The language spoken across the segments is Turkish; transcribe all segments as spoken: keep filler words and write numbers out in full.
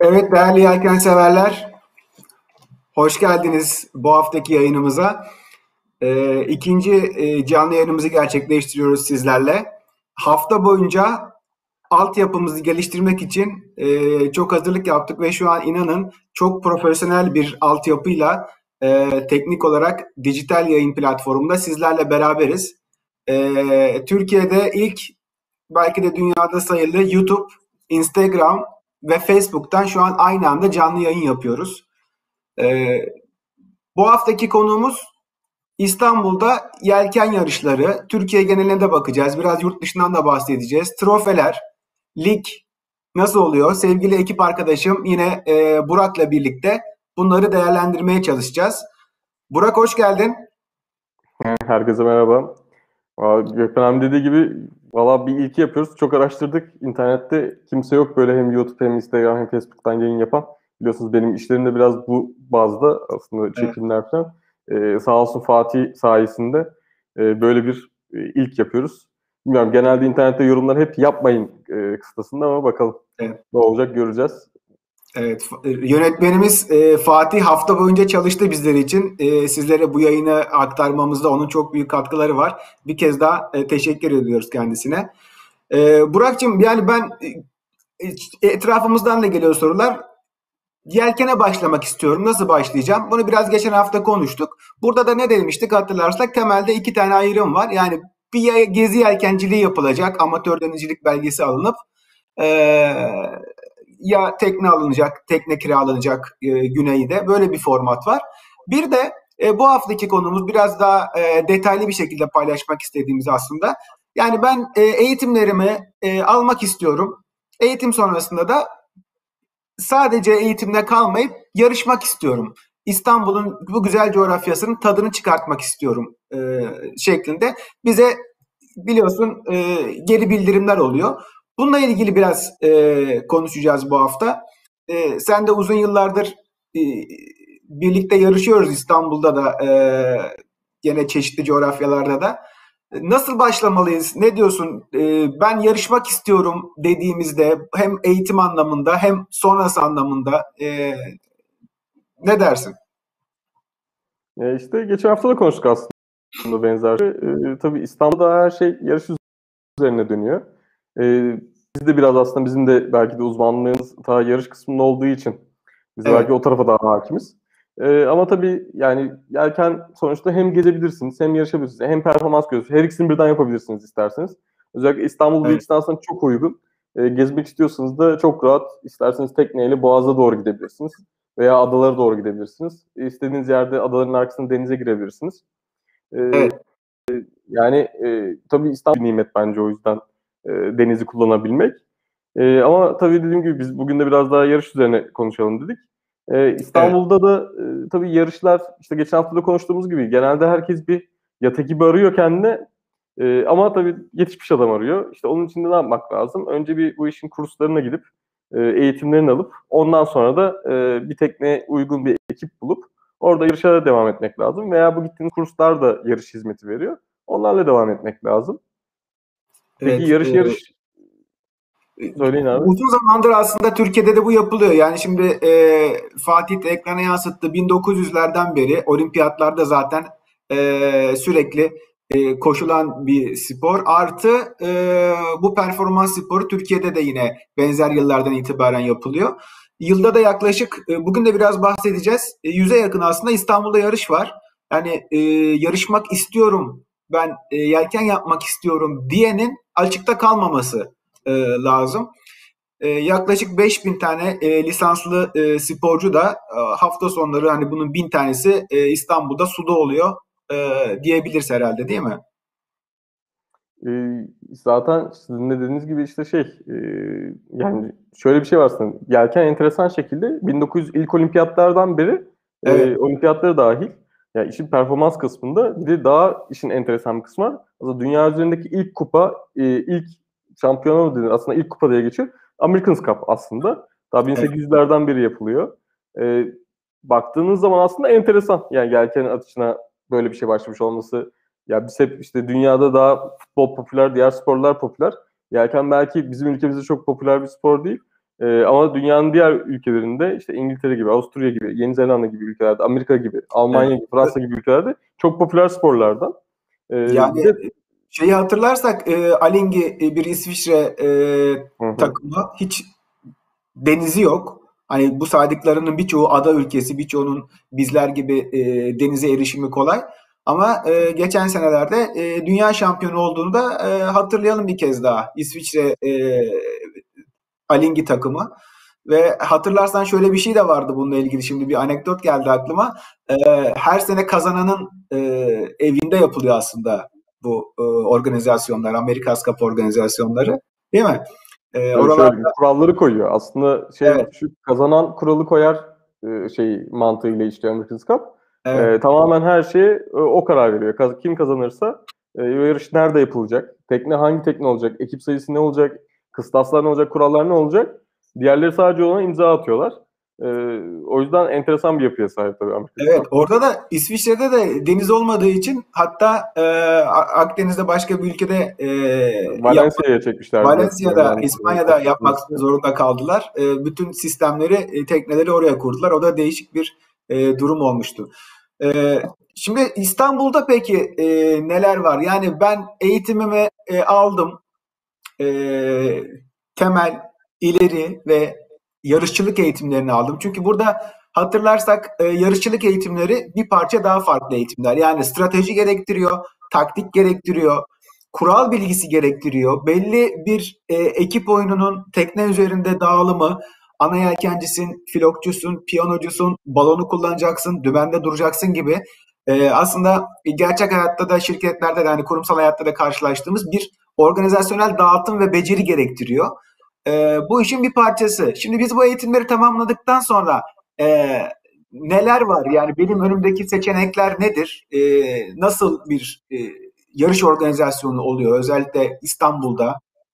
Evet değerli yelken severler, hoş geldiniz bu haftaki yayınımıza. Ee, ikinci e, canlı yayınımızı gerçekleştiriyoruz sizlerle. Hafta boyunca altyapımızı geliştirmek için e, çok hazırlık yaptık ve şu an inanın çok profesyonel bir altyapıyla e, teknik olarak dijital yayın platformunda sizlerle beraberiz. E, Türkiye'de ilk, belki de dünyada sayılı YouTube, Instagram ve Facebook'tan şu an aynı anda canlı yayın yapıyoruz. Ee, Bu haftaki konuğumuz İstanbul'da yelken yarışları. Türkiye geneline de bakacağız. Biraz yurt dışından da bahsedeceğiz. Trofeler, lig nasıl oluyor? Sevgili ekip arkadaşım yine e, Burak'la birlikte bunları değerlendirmeye çalışacağız. Burak hoş geldin. Herkese merhaba. Gökmen abi dediği gibi valla bir ilki yapıyoruz. Çok araştırdık. İnternette kimse yok böyle hem YouTube hem Instagram hem Facebook'tan yayın yapan. Biliyorsunuz benim işlerim de biraz bu bazda aslında çekimler falan. Ee, sağ olsun Fatih sayesinde e, böyle bir e, ilk yapıyoruz. Bilmiyorum, genelde internette yorumlar hep yapmayın e, kıstasında ama bakalım evet. Ne olacak göreceğiz. Evet, yönetmenimiz e, Fatih hafta boyunca çalıştı bizler için. E, sizlere bu yayını aktarmamızda onun çok büyük katkıları var. Bir kez daha e, teşekkür ediyoruz kendisine. E, Burak'cığım, yani ben e, etrafımızdan da geliyor sorular. Yelkene başlamak istiyorum. Nasıl başlayacağım? Bunu biraz geçen hafta konuştuk. Burada da ne demiştik hatırlarsak, temelde iki tane ayrım var. Yani bir gezi yelkenciliği yapılacak. Amatör denizcilik belgesi alınıp eee ya tekne alınacak, tekne kiralanacak e, güneyde. Böyle bir format var. Bir de e, bu haftaki konumuz biraz daha e, detaylı bir şekilde paylaşmak istediğimiz aslında. Yani ben e, eğitimlerimi e, almak istiyorum. Eğitim sonrasında da sadece eğitimde kalmayıp yarışmak istiyorum. İstanbul'un bu güzel coğrafyasının tadını çıkartmak istiyorum e, şeklinde. Bize biliyorsun e, geri bildirimler oluyor. Bununla ilgili biraz e, konuşacağız bu hafta. E, sen de uzun yıllardır e, birlikte yarışıyoruz İstanbul'da da, e, yine çeşitli coğrafyalarda da. Nasıl başlamalıyız? Ne diyorsun? E, ben yarışmak istiyorum dediğimizde hem eğitim anlamında hem sonrası anlamında e, ne dersin? E işte geçen hafta da konuştuk aslında benzer şey. E, tabii İstanbul'da her şey yarış üzerine dönüyor. E, biz de biraz aslında bizim de belki de uzmanlığımız ta yarış kısmında olduğu için biz evet. belki o tarafa daha hakimiz. E, ama tabii yani yelken sonuçta hem gezebilirsiniz hem yarışabilirsiniz hem performans görürsünüz. Her ikisini birden yapabilirsiniz isterseniz. Özellikle İstanbul evet. Büyük aslında çok uygun. E, gezmek istiyorsanız da çok rahat. İsterseniz tekneyle Boğaz'a doğru gidebilirsiniz. Veya adalara doğru gidebilirsiniz. E, istediğiniz yerde adaların arkasında denize girebilirsiniz. E, evet. Yani e, tabii İstanbul bir nimet bence o yüzden e, denizi kullanabilmek. E, ama tabii dediğim gibi biz bugün de biraz daha yarış üzerine konuşalım dedik. E, İstanbul'da evet. da e, tabii yarışlar işte geçen hafta da konuştuğumuz gibi genelde herkes bir yat ekibi arıyor kendine. E, ama tabii yetişmiş adam arıyor. İşte onun için de ne yapmak lazım? Önce bir bu işin kurslarına gidip e, eğitimlerini alıp ondan sonra da e, bir tekneye uygun bir ekip bulup orada yarışa devam etmek lazım. Veya bu gittiğiniz kurslar da yarış hizmeti veriyor. Onlarla devam etmek lazım. Peki evet, yarış e, yarış söyleyin abi. Uzun zamandır aslında Türkiye'de de bu yapılıyor. Yani şimdi e, Fatih de ekrana yansıttı. bin dokuz yüzlerden beri olimpiyatlarda zaten e, sürekli e, koşulan bir spor. Artı e, bu performans sporu Türkiye'de de yine benzer yıllardan itibaren yapılıyor. Yılda da yaklaşık, e, bugün de biraz bahsedeceğiz, e, yüze yakın aslında İstanbul'da yarış var. Yani e, yarışmak istiyorum, ben e, yelken yapmak istiyorum diyenin açıkta kalmaması e, lazım. E, yaklaşık beş bin tane e, lisanslı e, sporcu da e, hafta sonları, hani bunun bin tanesi e, İstanbul'da suda oluyor e, diyebiliriz herhalde, değil mi? E, zaten sizin de dediğiniz gibi işte şey e, yani şöyle bir şey var aslında. Yelken enteresan şekilde bin dokuz yüz ilk olimpiyatlardan beri evet. e, olimpiyatları dahil. Yani işin performans kısmında bir de daha işin enteresan bir kısmı var. Aslında dünya üzerindeki ilk kupa, e, ilk şampiyona denir. Aslında ilk kupa diye geçiyor. America's Cup aslında. Daha bin sekiz yüzlerden beri yapılıyor. E, baktığınız zaman aslında enteresan. Yani yelken atışına böyle bir şey başlamış olması. Ya biz hep işte dünyada daha futbol popüler, diğer sporlar popüler. Yelken belki bizim ülkemizde çok popüler bir spor değil. E, ama dünyanın diğer ülkelerinde işte İngiltere gibi, Avusturya gibi, Yeni Zelanda gibi ülkelerde, Amerika gibi, Almanya Evet. gibi, Fransa gibi ülkelerde çok popüler sporlardan. E, Yani bir de şeyi hatırlarsak e, Aling'i e, bir İsviçre e, hı hı. takımı hiç denizi yok. Hani bu saydıklarının birçoğu ada ülkesi, birçoğunun bizler gibi e, denize erişimi kolay. Ama e, geçen senelerde e, dünya şampiyonu olduğunu da e, hatırlayalım bir kez daha. İsviçre e, Aling'i takımı. Ve hatırlarsan şöyle bir şey de vardı bununla ilgili. Şimdi bir anekdot geldi aklıma. E, her sene kazananın e, evinde yapılıyor aslında bu e, organizasyonlar, Amerikas Cup organizasyonları. Değil mi? E, Tabii oralar şöyle kuralları koyuyor. Aslında şey evet, gibi düşün, kazanan kuralı koyar e, şey mantığıyla işliyor America's Cup. evet. E, tamamen her şeye e, o karar veriyor. Kaz- Kim kazanırsa e, o yarış nerede yapılacak? Tekne hangi tekne olacak? Ekip sayısı ne olacak? Kıstaslar ne olacak? Kurallar ne olacak? Diğerleri sadece ona imza atıyorlar. E, o yüzden enteresan bir yapıya sahip tabii America's Evet, Cup. orada da İsviçre'de de deniz olmadığı için hatta e, Akdeniz'de başka bir ülkede e, yapmak, Valencia'ya çekmişlerdi diye hatırlıyorum Valencia'da, yanlış İspanya'da yapmak hatırlamıyorsam. zorunda kaldılar. E, bütün sistemleri, e, tekneleri oraya kurdular. O da değişik bir e, durum olmuştu. E, Şimdi İstanbul'da peki e, neler var? Yani ben eğitimimi e, aldım. E, Temel, ileri ve yarışçılık eğitimlerini aldım. Çünkü burada hatırlarsak e, yarışçılık eğitimleri bir parça daha farklı eğitimler. Yani strateji gerektiriyor, taktik gerektiriyor, kural bilgisi gerektiriyor. Belli bir e, ekip oyununun tekne üzerinde dağılımı, ana yelkencisin, filokçusun, piyanocusun, balonu kullanacaksın, dümende duracaksın gibi e, aslında gerçek hayatta da şirketlerde de hani kurumsal hayatta da karşılaştığımız bir organizasyonel dağıtım ve beceri gerektiriyor. E, bu işin bir parçası. Şimdi biz bu eğitimleri tamamladıktan sonra e, neler var? Yani benim önümdeki seçenekler nedir? E, nasıl bir e, yarış organizasyonu oluyor? Özellikle İstanbul'da.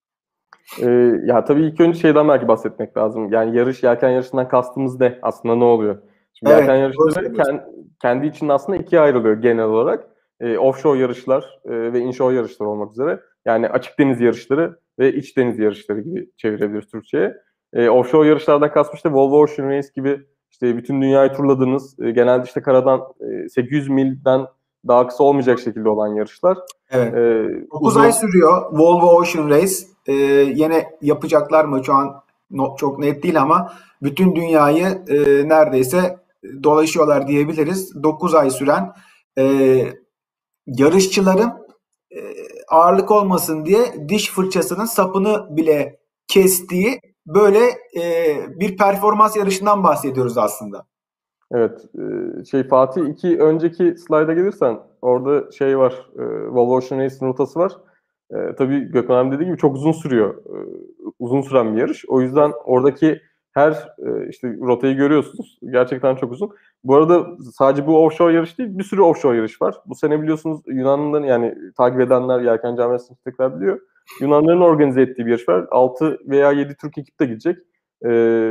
Ee, ya tabii ilk önce şeyden belki bahsetmek lazım. Yani yarış, yelken yarışından kastımız ne? Aslında ne oluyor? Şimdi Evet, yelken doğru yarışları söylüyorsun. kendi, kendi içinde aslında ikiye ayrılıyor genel olarak. Ee, offshore yarışlar e, ve inshore yarışlar olmak üzere. Yani açık deniz yarışları ve iç deniz yarışları gibi çevirebiliriz Türkçe'ye. Ee, offshore yarışlardan kastım işte Volvo Ocean Race gibi işte bütün dünyayı turladığınız, e, genelde işte karadan e, sekiz yüz milden daha kısa olmayacak şekilde olan yarışlar. Evet. Ee, dokuz ay uzun sürüyor Volvo Ocean Race. Ee, yine yapacaklar mı şu an no- çok net değil ama bütün dünyayı e, neredeyse dolaşıyorlar diyebiliriz. dokuz ay süren e, yarışçıların e, ağırlık olmasın diye diş fırçasının sapını bile kestiği böyle e, bir performans yarışından bahsediyoruz aslında. Evet, e, şey Fatih iki önceki slayda gelirsen orada şey var, e, Volvo Ocean Race'in rotası var. E, tabii Gökhan abi dediği gibi çok uzun sürüyor, e, uzun süren bir yarış. O yüzden oradaki her e, işte rotayı görüyorsunuz. Gerçekten çok uzun. Bu arada sadece bu offshore yarış değil, bir sürü offshore yarış var. Bu sene biliyorsunuz Yunanlıların yani takip edenler, yelken camiasını tekrar biliyor. Yunanların organize ettiği bir yarış var. altı veya yedi Türk ekip de gidecek. E,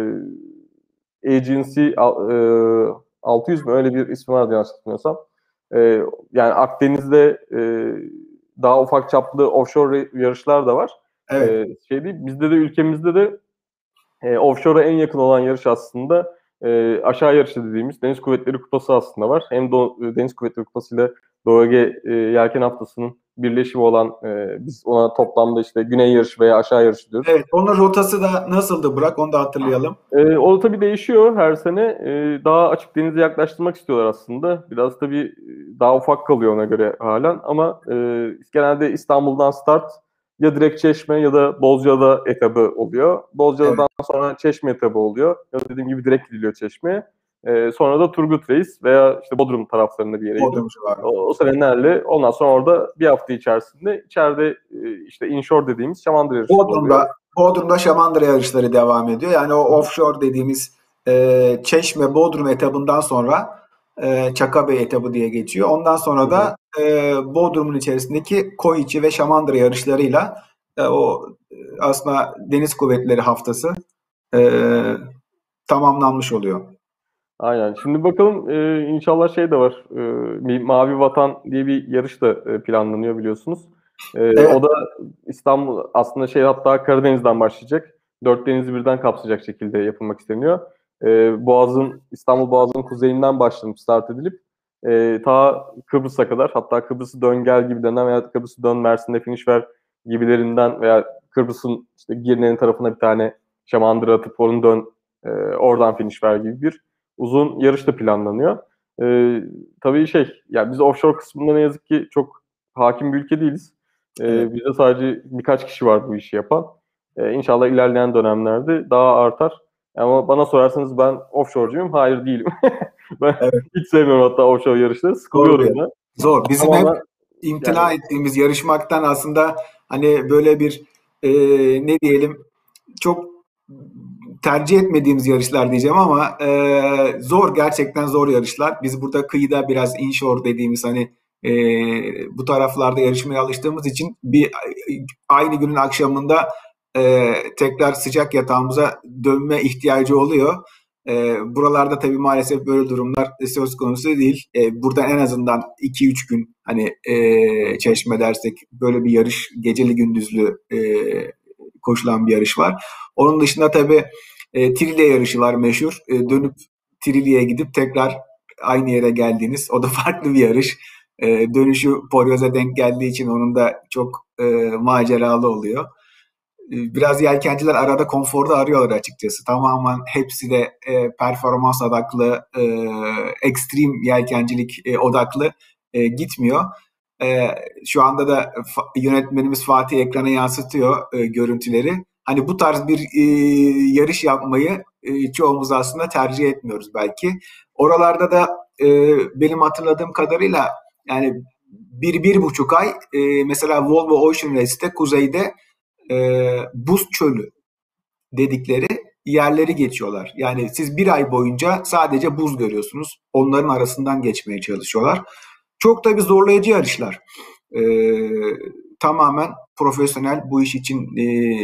Agency e, altı yüz mü öyle bir ismi vardı yanlış hatırlamıyorsam. E, yani Akdeniz'de e, daha ufak çaplı offshore yarışlar da var. Evet. E, şey değil, bizde de ülkemizde de e, offshore'a en yakın olan yarış aslında e, aşağı yarışı dediğimiz Deniz Kuvvetleri Kupası aslında var. Hem Do- Deniz Kuvvetleri Kupası ile Doğu Ege e, Yelken Haftası'nın birleşimi olan e, biz ona toplamda işte güney yarışı veya aşağı yarışı diyoruz. Evet. Onun rotası da nasıldı Burak? Onu da hatırlayalım. Ee, o tabii değişiyor her sene. Ee, daha açık denize yaklaştırmak istiyorlar aslında. Biraz tabii e, daha ufak kalıyor ona göre halen. Ama e, genelde İstanbul'dan start ya direkt Çeşme ya da Bozcaada etabı oluyor. Evet. Bozcaada'dan sonra Çeşme etabı oluyor. Ya da dediğim gibi direkt gidiliyor Çeşme'ye. Ee, sonra da Turgut Reis veya işte Bodrum taraflarında bir yere gidip Bodrum civarı. o, o senelerle ondan sonra orada bir hafta içerisinde içeride e, işte inshore dediğimiz şamandıra yarışları oluyor. Bodrum'da Bodrum'da Şamandıra yarışları devam ediyor. Yani o offshore dediğimiz e, Çeşme Bodrum etabından sonra e, Çakabey etabı diye geçiyor. Ondan Hı sonra hı. da e, Bodrum'un içerisindeki Koyiçi ve Şamandıra yarışlarıyla e, o e, aslında Deniz Kuvvetleri Haftası e, tamamlanmış oluyor. Aynen. Şimdi bakalım e, inşallah şey de var. E, bir Mavi Vatan diye bir yarış da e, planlanıyor biliyorsunuz. E, Evet, o da İstanbul aslında şey hatta Karadeniz'den başlayacak. dört denizi birden kapsayacak şekilde yapılmak isteniyor. E, Boğaz'ın, İstanbul Boğazı'nın kuzeyinden başlanıp start edilip e, ta Kıbrıs'a kadar, hatta Kıbrıs'ı dön gel gibi denen veya Kıbrıs'ı dön Mersin'de finish ver gibilerinden veya Kıbrıs'ın işte Girne'nin tarafına bir tane şamandıra atıp onu dön e, oradan finish ver gibi bir uzun yarış da planlanıyor. E, tabii şey, yani biz offshore kısmında ne yazık ki çok hakim bir ülke değiliz. E, Evet. bizde sadece birkaç kişi var bu işi yapan. E, İnşallah ilerleyen dönemlerde daha artar. Ama bana sorarsanız ben offshore'cuyum. Hayır değilim. Ben Evet. hiç sevmiyorum hatta offshore yarışları. Zor bir Sıkılıyorum da. Zor. Bizim hep Tamamen imtina yani ettiğimiz yarışmaktan aslında hani böyle bir e, ne diyelim çok tercih etmediğimiz yarışlar diyeceğim ama e, zor, gerçekten zor yarışlar. Biz burada kıyıda biraz inshore dediğimiz hani e, bu taraflarda yarışmaya alıştığımız için bir aynı günün akşamında e, tekrar sıcak yatağımıza dönme ihtiyacı oluyor. E, buralarda tabii maalesef böyle durumlar söz konusu değil. E, buradan en azından iki üç gün hani e, Çeşme dersek böyle bir yarış, geceli gündüzlü e, koşulan bir yarış var. Onun dışında tabii e, Trilye yarışı var meşhur. E, dönüp Trilye'ye gidip tekrar aynı yere geldiğiniz, o da farklı bir yarış. E, dönüşü Poryoz'a denk geldiği için onun da çok e, maceralı oluyor. Biraz yelkenciler arada konforda arıyorlar açıkçası. Tamamen hepsi de e, performans odaklı, e, ekstrem yelkencilik e, odaklı e, gitmiyor. E, şu anda da fa- yönetmenimiz Fatih ekrana yansıtıyor e, görüntüleri. Hani bu tarz bir e, yarış yapmayı e, çoğumuz aslında tercih etmiyoruz belki. Oralarda da e, benim hatırladığım kadarıyla yani bir, bir buçuk ay e, mesela Volvo Ocean Race'te kuzeyde e, buz çölü dedikleri yerleri geçiyorlar. Yani siz bir ay boyunca sadece buz görüyorsunuz. Onların arasından geçmeye çalışıyorlar. Çok da bir zorlayıcı yarışlar. E, tamamen profesyonel bu iş için e,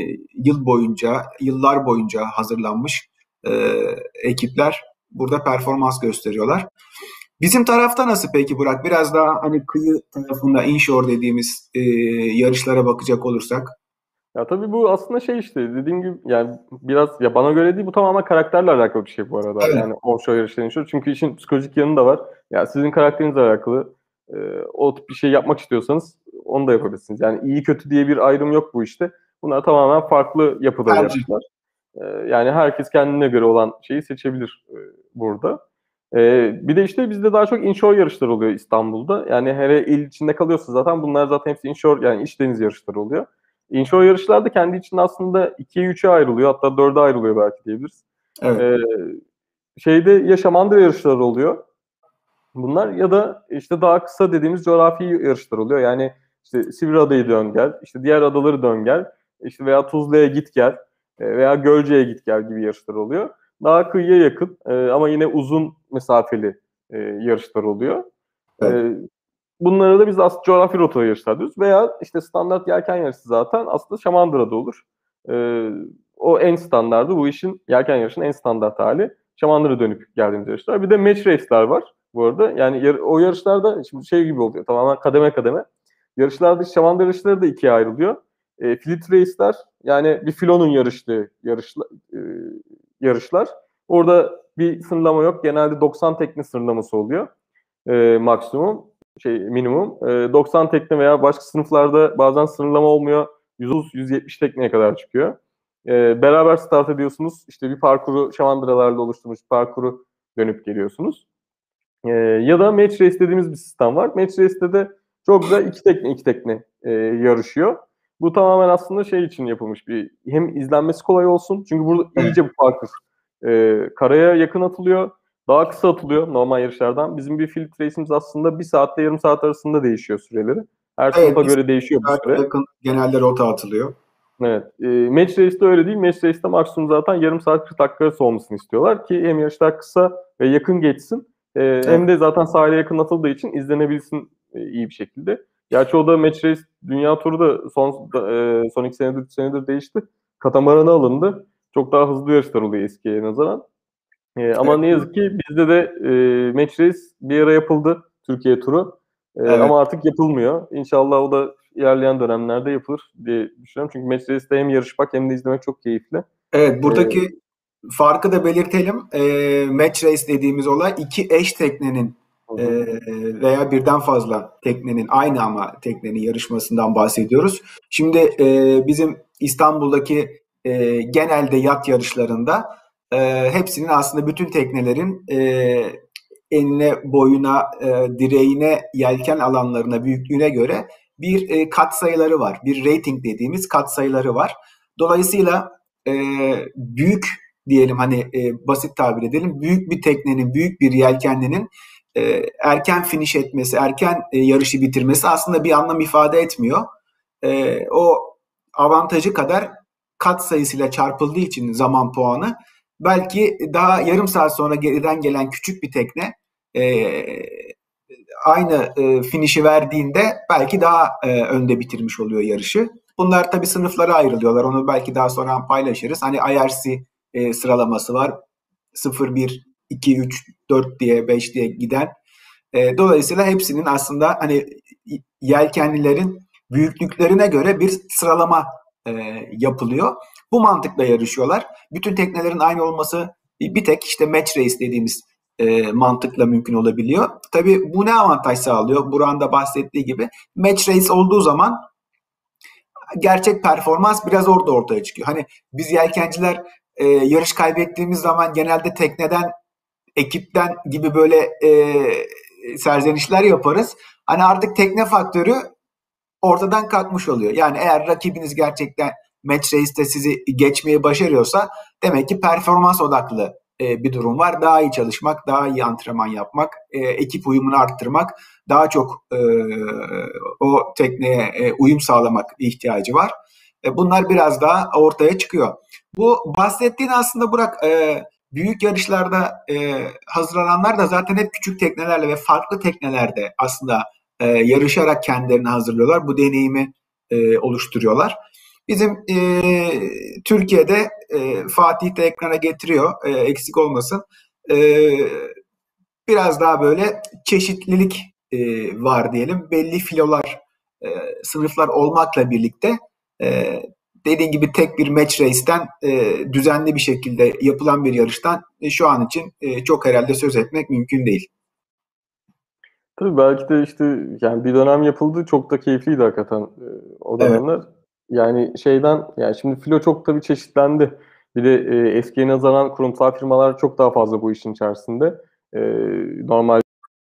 yıl boyunca, yıllar boyunca hazırlanmış e, ekipler burada performans gösteriyorlar. Bizim tarafta nasıl peki Burak? Biraz daha hani kıyı tarafında inshore dediğimiz e, yarışlara bakacak olursak. ya tabii bu aslında şey işte dediğim gibi yani biraz ya bana göre değil bu tamamen karakterle alakalı bir şey bu arada. Evet. Yani offshore yarışların şu. Çünkü işin psikolojik yanı da var. Ya sizin karakterinizle alakalı e, o tip bir şey yapmak istiyorsanız onu da yapabilirsiniz. Yani iyi kötü diye bir ayrım yok bu işte. Bunlar tamamen farklı yapıda Tercih. yarışlar. E, yani herkes kendine göre olan şeyi seçebilir e, burada. E, bir de işte bizde daha çok inshore yarışlar oluyor İstanbul'da. Yani her il içinde kalıyorsa zaten bunlar zaten hepsi inshore yani iç deniz yarışları oluyor. Inshore yarışlar da kendi içinde aslında ikiye üçe ayrılıyor. Hatta dörde ayrılıyor belki diyebiliriz. Evet. Ee, şeyde ya şamandıra yarışları oluyor. Bunlar ya da işte daha kısa dediğimiz coğrafi yarışlar oluyor. Yani işte Sivriada'yı dön gel, işte diğer adaları dön gel, işte veya Tuzla'ya git gel e, veya Gölce'ye git gel gibi yarışlar oluyor. Daha kıyıya yakın e, ama yine uzun mesafeli e, yarışlar oluyor. Evet. E, Bunlara da biz aslında coğrafi rota yarışlar diyoruz. Veya işte standart yelken yarışı zaten aslında Şamandıra'da olur. Ee, o en standardı bu işin yelken yarışının en standart hali. Şamandıra dönüp geldiğimiz yarışlar. Bir de match race'ler var bu arada. Yani yar- o yarışlarda şimdi şey gibi oluyor tamamen kademe kademe. Yarışlarda Şamandıra yarışları da ikiye ayrılıyor. E, filit race'ler yani bir filonun yarıştığı yarışla, e, yarışlar. Orada bir sınırlama yok. Genelde doksan tekne sınırlaması oluyor e, maksimum şey minimum. E, doksan tekne veya başka sınıflarda bazen sınırlama olmuyor. yüz otuz yüz yetmiş tekneye kadar çıkıyor. E, beraber start ediyorsunuz. İşte bir parkuru şamandıralarla oluşturmuş parkuru dönüp geliyorsunuz. E, ya da match race dediğimiz bir sistem var. Match race'te de çok güzel iki tekne iki tekne e, yarışıyor. Bu tamamen aslında şey için yapılmış bir hem izlenmesi kolay olsun. Çünkü burada Evet. iyice bir parkur e, karaya yakın atılıyor. Daha kısa atılıyor normal yarışlardan. Bizim bir field race'imiz aslında bir saatte yarım saat arasında değişiyor süreleri. Her Evet. sınıfa Bir göre değişiyor bu saate süre. yakın genelde rota atılıyor. Evet. E, match race'de öyle değil. Match race'de maksimum zaten yarım saat kırk dakika arası olmasını istiyorlar ki hem yarışlar kısa ve yakın geçsin. E, Evet. hem de zaten sahile yakın atıldığı için izlenebilsin e, iyi bir şekilde. Gerçi o da match race dünya turu da son e, son iki senedir üç senedir değişti. Katamarana alındı. Çok daha hızlı yarışlar oluyor eskiye nazaran. E, ama Evet. ne yazık ki bizde de e, match race bir ara yapıldı Türkiye turu. E, Evet. ama artık yapılmıyor. İnşallah o da ilerleyen dönemlerde yapılır diye düşünüyorum. Çünkü match race'de hem yarışmak hem de izlemek çok keyifli. Evet, E, buradaki farkı da belirtelim. E, match race dediğimiz olay iki eş teknenin hı e, hı, veya birden fazla teknenin aynı ama teknenin yarışmasından bahsediyoruz. Şimdi e, bizim İstanbul'daki e, genelde yat yarışlarında e, hepsinin aslında bütün teknelerin e, enine, boyuna, e, direğine, yelken alanlarına, büyüklüğüne göre bir e, katsayıları var. Bir rating dediğimiz katsayıları var. Dolayısıyla e, büyük diyelim hani e, basit tabir edelim. Büyük bir teknenin, büyük bir yelkenlinin e, erken finish etmesi, erken e, yarışı bitirmesi aslında bir anlam ifade etmiyor. E, o avantajı kadar kat sayısıyla çarpıldığı için zaman puanı belki daha yarım saat sonra geriden gelen küçük bir tekne e, aynı e, finişi verdiğinde belki daha e, önde bitirmiş oluyor yarışı. Bunlar tabii sınıflara ayrılıyorlar. Onu belki daha sonra paylaşırız. Hani I R C e, sıralaması var. sıfır, bir, iki, üç, dört diye, beş diye giden. E, dolayısıyla hepsinin aslında hani yelkenlilerin büyüklüklerine göre bir sıralama e, yapılıyor. Bu mantıkla yarışıyorlar. Bütün teknelerin aynı olması bir tek işte match race dediğimiz e, mantıkla mümkün olabiliyor. Tabii bu ne avantaj sağlıyor? Burak'ın da bahsettiği gibi match race olduğu zaman gerçek performans biraz orada ortaya çıkıyor. Hani biz yelkenciler e, yarış kaybettiğimiz zaman genelde tekneden, ekipten gibi böyle e, serzenişler yaparız. Hani artık tekne faktörü ortadan kalkmış oluyor. Yani eğer rakibiniz gerçekten match race'te sizi geçmeyi başarıyorsa demek ki performans odaklı e, bir durum var. Daha iyi çalışmak, daha iyi antrenman yapmak, e, ekip uyumunu arttırmak, daha çok e, o tekneye e, uyum sağlamak ihtiyacı var. E, bunlar biraz daha ortaya çıkıyor. Bu bahsettiğin aslında Burak e, büyük yarışlarda e, hazırlananlar da zaten hep küçük teknelerle ve farklı teknelerde aslında e, yarışarak kendilerini hazırlıyorlar. Bu deneyimi e, oluşturuyorlar. Bizim e, Türkiye'de e, Fatih de ekrana getiriyor, e, eksik olmasın. E, biraz daha böyle çeşitlilik e, var diyelim. Belli filolar, e, sınıflar olmakla birlikte e, dediğin gibi tek bir match race'ten e, düzenli bir şekilde yapılan bir yarıştan e, şu an için e, çok herhalde söz etmek mümkün değil. tabii belki de işte yani bir dönem yapıldı. Çok da keyifliydi hakikaten e, o Evet, dönemler. Yani şeyden yani şimdi filo çok tabii çeşitlendi. Bir de e, eskiye nazaran kurumsal firmalar çok daha fazla bu işin içerisinde. E, normal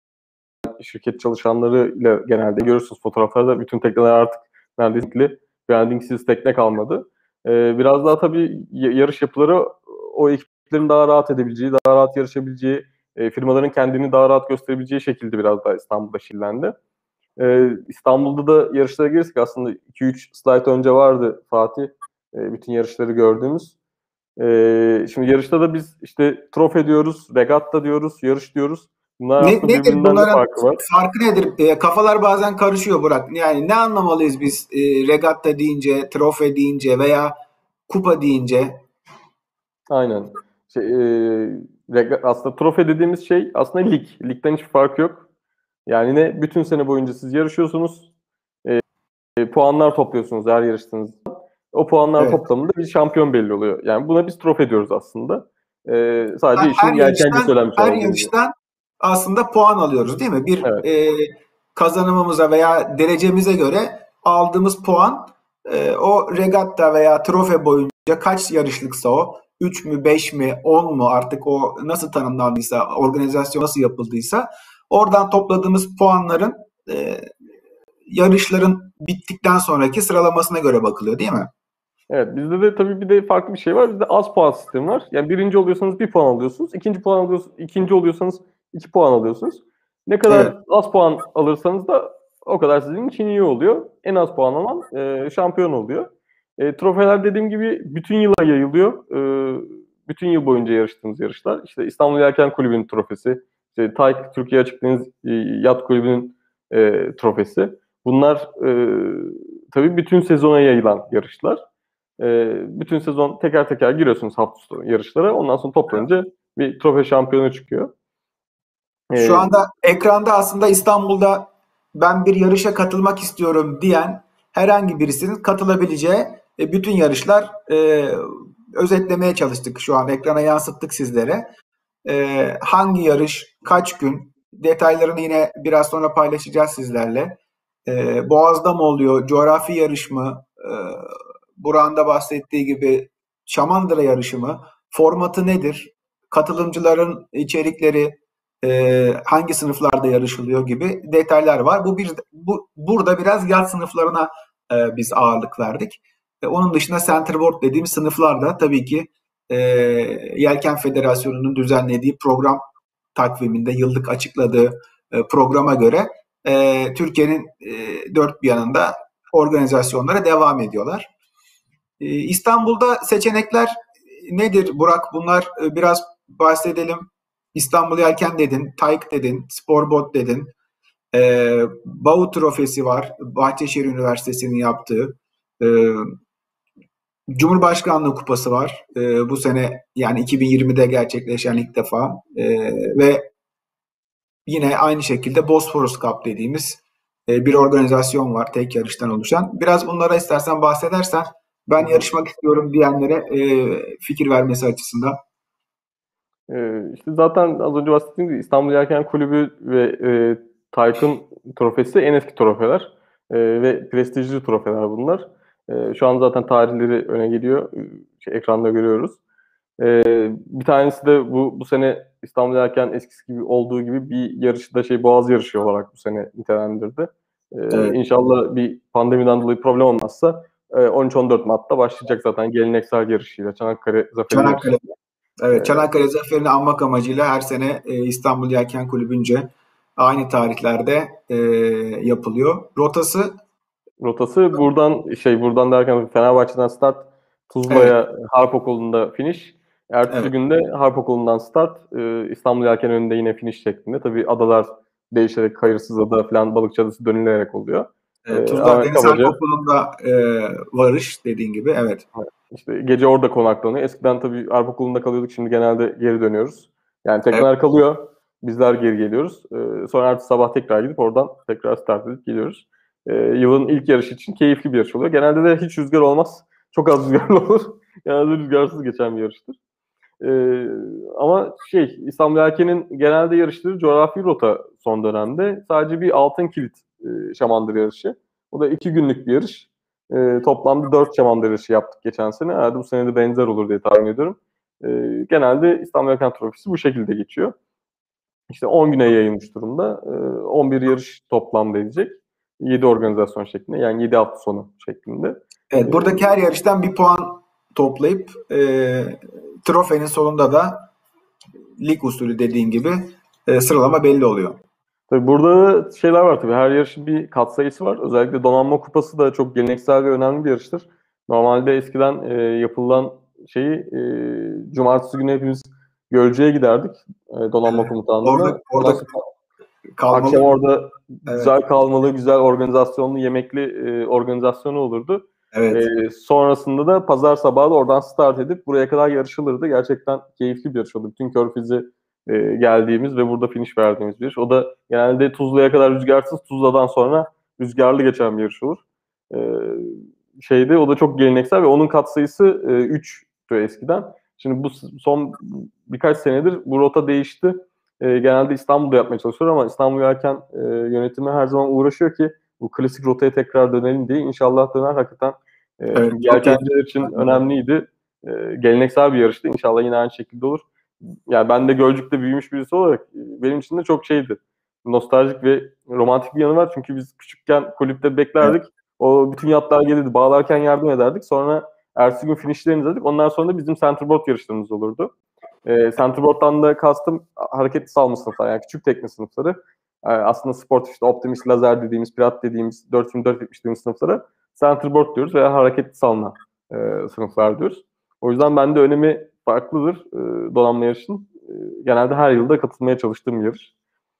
şirket çalışanlarıyla genelde görürsünüz fotoğraflarda bütün tekneler artık neredeyse brandingsiz tekne kalmadı. Ee, biraz daha tabii yarış yapıları o ekiplerin daha rahat edebileceği, daha rahat yarışabileceği, e, firmaların kendini daha rahat gösterebileceği şekilde biraz daha İstanbul'da şillendi. Ee, İstanbul'da da yarışlara girsek aslında iki üç slide önce vardı Fatih. E, bütün yarışları gördüğümüz. Ee, şimdi yarışta da biz işte trofe diyoruz, regatta diyoruz, yarış diyoruz. Bunlar Ne, aslında nedir birbirinden de bunların farkı var. farkı nedir? E, kafalar bazen karışıyor Burak. Yani ne anlamalıyız biz e, regatta deyince, trofe deyince veya kupa deyince? Aynen. Şey, e, aslında trofe dediğimiz şey aslında lig. Ligden hiçbir fark yok. Yani ne bütün sene boyunca siz yarışıyorsunuz, e, puanlar topluyorsunuz her yarıştığınızda. O puanlar Evet. toplamında bir şampiyon belli oluyor. Yani buna biz trofe diyoruz aslında. E, Her, sadece her işin yelkenci yarıştan söylenmiş her hali gibi. yarıştan aslında puan alıyoruz değil mi? Bir Evet. e, kazanımımıza veya derecemize göre aldığımız puan e, o regatta veya trofe boyunca kaç yarışlıksa o üç mü beş mi on mu artık o nasıl tanımlandıysa organizasyon nasıl yapıldıysa oradan topladığımız puanların e, yarışların bittikten sonraki sıralamasına göre bakılıyor değil mi? Evet, bizde de tabii bir de farklı bir şey var. Bizde az puan sistemi var. Yani birinci oluyorsanız bir puan alıyorsunuz. İkinci puan alıyorsunuz, ikinci oluyorsanız iki puan alıyorsunuz. Ne Evet. kadar az puan alırsanız da o kadar sizin için iyi oluyor. En az puan alan e, şampiyon oluyor. E, trofeler dediğim gibi bütün yıla yayılıyor. E, bütün yıl boyunca yarıştığınız yarışlar. İşte İstanbul Yelken Kulübü'nün trofesi, işte TAYK Türkiye Açık Deniz e, Yat Kulübü'nün e, trofesi. Bunlar e, tabii bütün sezona yayılan yarışlar. E, bütün sezon teker teker giriyorsunuz hafta sonu yarışlara. Ondan sonra toplanınca bir trofe şampiyonu çıkıyor. Şu E, anda ekranda aslında İstanbul'da ben bir yarışa katılmak istiyorum diyen herhangi birisinin katılabileceği e, bütün yarışlar e, özetlemeye çalıştık. Şu an ekrana yansıttık sizlere. E, hangi yarış, kaç gün, detaylarını yine biraz sonra paylaşacağız sizlerle. E, Boğaz'da mı oluyor, coğrafi yarış mı, e, Burak'ın da bahsettiği gibi Şamandıra yarışı mı, formatı nedir, katılımcıların içerikleri, e, hangi sınıflarda yarışılıyor gibi detaylar var. Bu bir bu burada biraz yat sınıflarına e, biz ağırlık verdik. E, onun dışında centerboard dediğimiz sınıflarda tabii ki e, Yelken Federasyonu'nun düzenlediği program takviminde yıllık açıkladığı e, programa göre e, Türkiye'nin e, dört bir yanında organizasyonlara devam ediyorlar. E, İstanbul'da seçenekler nedir Burak? Bunlar e, biraz bahsedelim. İstanbul Yelken dedin, Tayk dedin, Sporbot dedin. E, Bavu Trofesi var, Bahçeşehir Üniversitesi'nin yaptığı. E, Cumhurbaşkanlığı Kupası var. E, bu sene yani iki bin yirmide gerçekleşen ilk defa. E, ve yine aynı şekilde Bosphorus Cup dediğimiz e, bir organizasyon var tek yarıştan oluşan. Biraz bunlara istersen bahsedersen ben yarışmak istiyorum diyenlere e, fikir vermesi açısından. Ee, işte zaten az önce bahsettiğim gibi İstanbul Yelken Kulübü ve e, Tayk'ın trofesi en eski trofeler E, ve prestijli trofeler bunlar. E, şu an zaten tarihleri öne geliyor. E, Şey, ekranda görüyoruz. E, Bir tanesi de bu bu sene İstanbul Yelken eskisi gibi olduğu gibi bir yarışı da şey Boğaz yarışı olarak bu sene nitelendirdi. E, Evet. İnşallah bir pandemiden dolayı problem olmazsa e, on üç on dört Mart'ta başlayacak zaten geleneksel yarışıyla Çanakkale Zaferi yarışı. Çanakkale. Evet, E, Çanakkale Zaferi'ni anmak amacıyla her sene e, İstanbul Yelken Kulübü'nce aynı tarihlerde e, yapılıyor. Rotası Rotası buradan şey buradan derken Fenerbahçe'den start, evet, Tuzla'ya Harp Okulu'nda finish. Ertesi evet. günde Harp Okulu'ndan start, e, İstanbul Yelken önünde yine finish şeklinde. Tabii adalar değişerek Kayırsızada falan Balıkçıadası dönülerek oluyor. E, E, Tuzla ama Deniz Harp kabaca Okulu'nda e, varış dediğin gibi evet. işte gece orada konaklanıyor. Eskiden tabii Harp Okulu'nda kalıyorduk, şimdi genelde geri dönüyoruz. Yani Evet, tekneler kalıyor, bizler geri geliyoruz. E, sonra ertesi sabah tekrar gidip oradan tekrar start edip geliyoruz. E, yılın ilk yarışı için keyifli bir yarış oluyor. Genelde de hiç rüzgar olmaz. Çok az rüzgarlı olur. Genelde rüzgarsız geçen bir yarıştır. E, Ama şey İstanbul Erken'in genelde yarışları coğrafi rota son dönemde. Sadece bir Altın Kilit e, Şamandıra yarışı. O da iki günlük bir yarış. E, toplamda dört Şamandıra yarışı yaptık geçen sene. Herhalde bu sene de benzer olur diye tahmin ediyorum. E, Genelde İstanbul Erken Trofisi bu şekilde geçiyor. İşte on güne yayılmış durumda. E, on bir yarış toplamda edecek. yedi organizasyon şeklinde, yani yedi hafta sonu şeklinde. evet. E, Buradaki her yarıştan bir puan toplayıp e, trofenin sonunda da lig usulü dediğin gibi e, sıralama belli oluyor. Tabii burada şeyler var tabii. Her yarışın bir katsayısı var. Özellikle Donanma Kupası da çok geleneksel ve önemli bir yarıştır. Normalde eskiden e, yapılan şeyi e, cumartesi günü hepimiz Gölcük'e giderdik. E, Donanma Orada Komutanlığı'na. Ondan orada sonra kalmalı. akşam orada Evet, güzel kalmalı, güzel organizasyonlu, yemekli e, organizasyonu olurdu. evet, E, sonrasında da pazar sabahı da oradan start edip buraya kadar yarışılırdı. Gerçekten keyifli bir yarış oldu. Bütün Körfez'i e, geldiğimiz ve burada finish verdiğimiz bir yarış. O da genelde Tuzla'ya kadar rüzgarsız, Tuzla'dan sonra rüzgarlı geçen bir yarış olur. E, Şeyde o da çok geleneksel ve onun katsayısı e, üçtü eskiden. Şimdi bu son birkaç senedir bu rota değişti. E, genelde İstanbul'da yapmaya çalışıyor ama İstanbul Yelken e, yönetimi her zaman uğraşıyor ki bu klasik rotaya tekrar dönelim diye. İnşallah döner hakikaten. E, evet. çünkü Çok keyifli. yelkenciler için önemliydi. E, Geleneksel bir yarıştı. İnşallah yine aynı şekilde olur. Yani ben de Gölcük'te büyümüş birisi olarak e, benim için de çok şeydi. Nostaljik ve romantik bir yanı var. Çünkü biz küçükken kulüpte Evet, beklerdik. O bütün yatlar gelirdi. Bağlarken yardım ederdik. Sonra ertesi gün finişlerini izledik. Ondan sonra da bizim centerboard yarışlarımız olurdu. E, centerboard'dan da kastım hareketli salma sınıfları, yani küçük tekne sınıfları. E, aslında sportif işte Optimus Lazer dediğimiz, Pirat dediğimiz, dört bin dört yüz yetmiş dediğimiz sınıflara centerboard diyoruz veya hareketli salma e, sınıflar diyoruz. O yüzden bende önemi farklıdır e, donanma yarışının. E, genelde her yılda katılmaya çalıştığım bir yarış.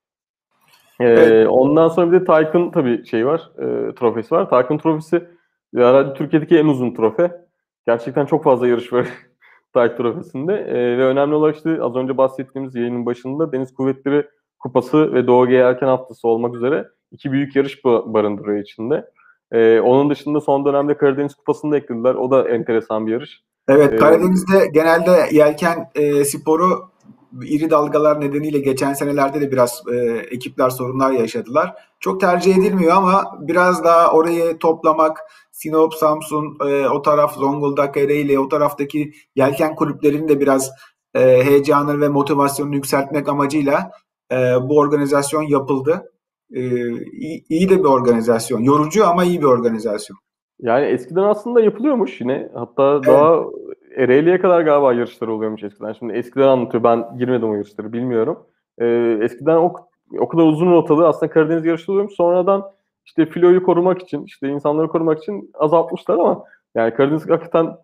evet, E, ondan sonra bir de Tayk'ın tabii şey var, e, trofesi var. Tayk'ın trofesi herhalde Türkiye'deki en uzun trofe. Gerçekten çok fazla yarış var Tayk trofesinde. E, ve önemli olarak işte az önce bahsettiğimiz yayının başında Deniz Kuvvetleri Kupası ve Doğu Ege Yelken Haftası olmak üzere iki büyük yarış barındırıyor içinde. E, onun dışında son dönemde Karadeniz Kupası'nı da eklediler. O da enteresan bir yarış. Evet, E, Karadeniz'de genelde yelken e, sporu iri dalgalar nedeniyle geçen senelerde de biraz e, ekipler sorunlar yaşadılar. Çok tercih edilmiyor ama biraz daha orayı toplamak, Sinop, Samsun, e, o taraf Zonguldak, Ereğli, o taraftaki yelken kulüplerinin de biraz e, heyecanını ve motivasyonunu yükseltmek amacıyla e, bu organizasyon yapıldı. E, iyi, iyi de bir organizasyon. Yorucu ama iyi bir organizasyon. Yani eskiden aslında yapılıyormuş yine. Hatta Evet, daha Ereğli'ye kadar galiba yarışlar oluyormuş eskiden. Şimdi eskiden anlatıyor. Ben girmedim o yarışları, bilmiyorum. Ee, eskiden o, o kadar uzun rotalı aslında Karadeniz yarışı oluyormuş. Sonradan işte filoyu korumak için, işte insanları korumak için azaltmışlar ama yani Karadeniz hakikaten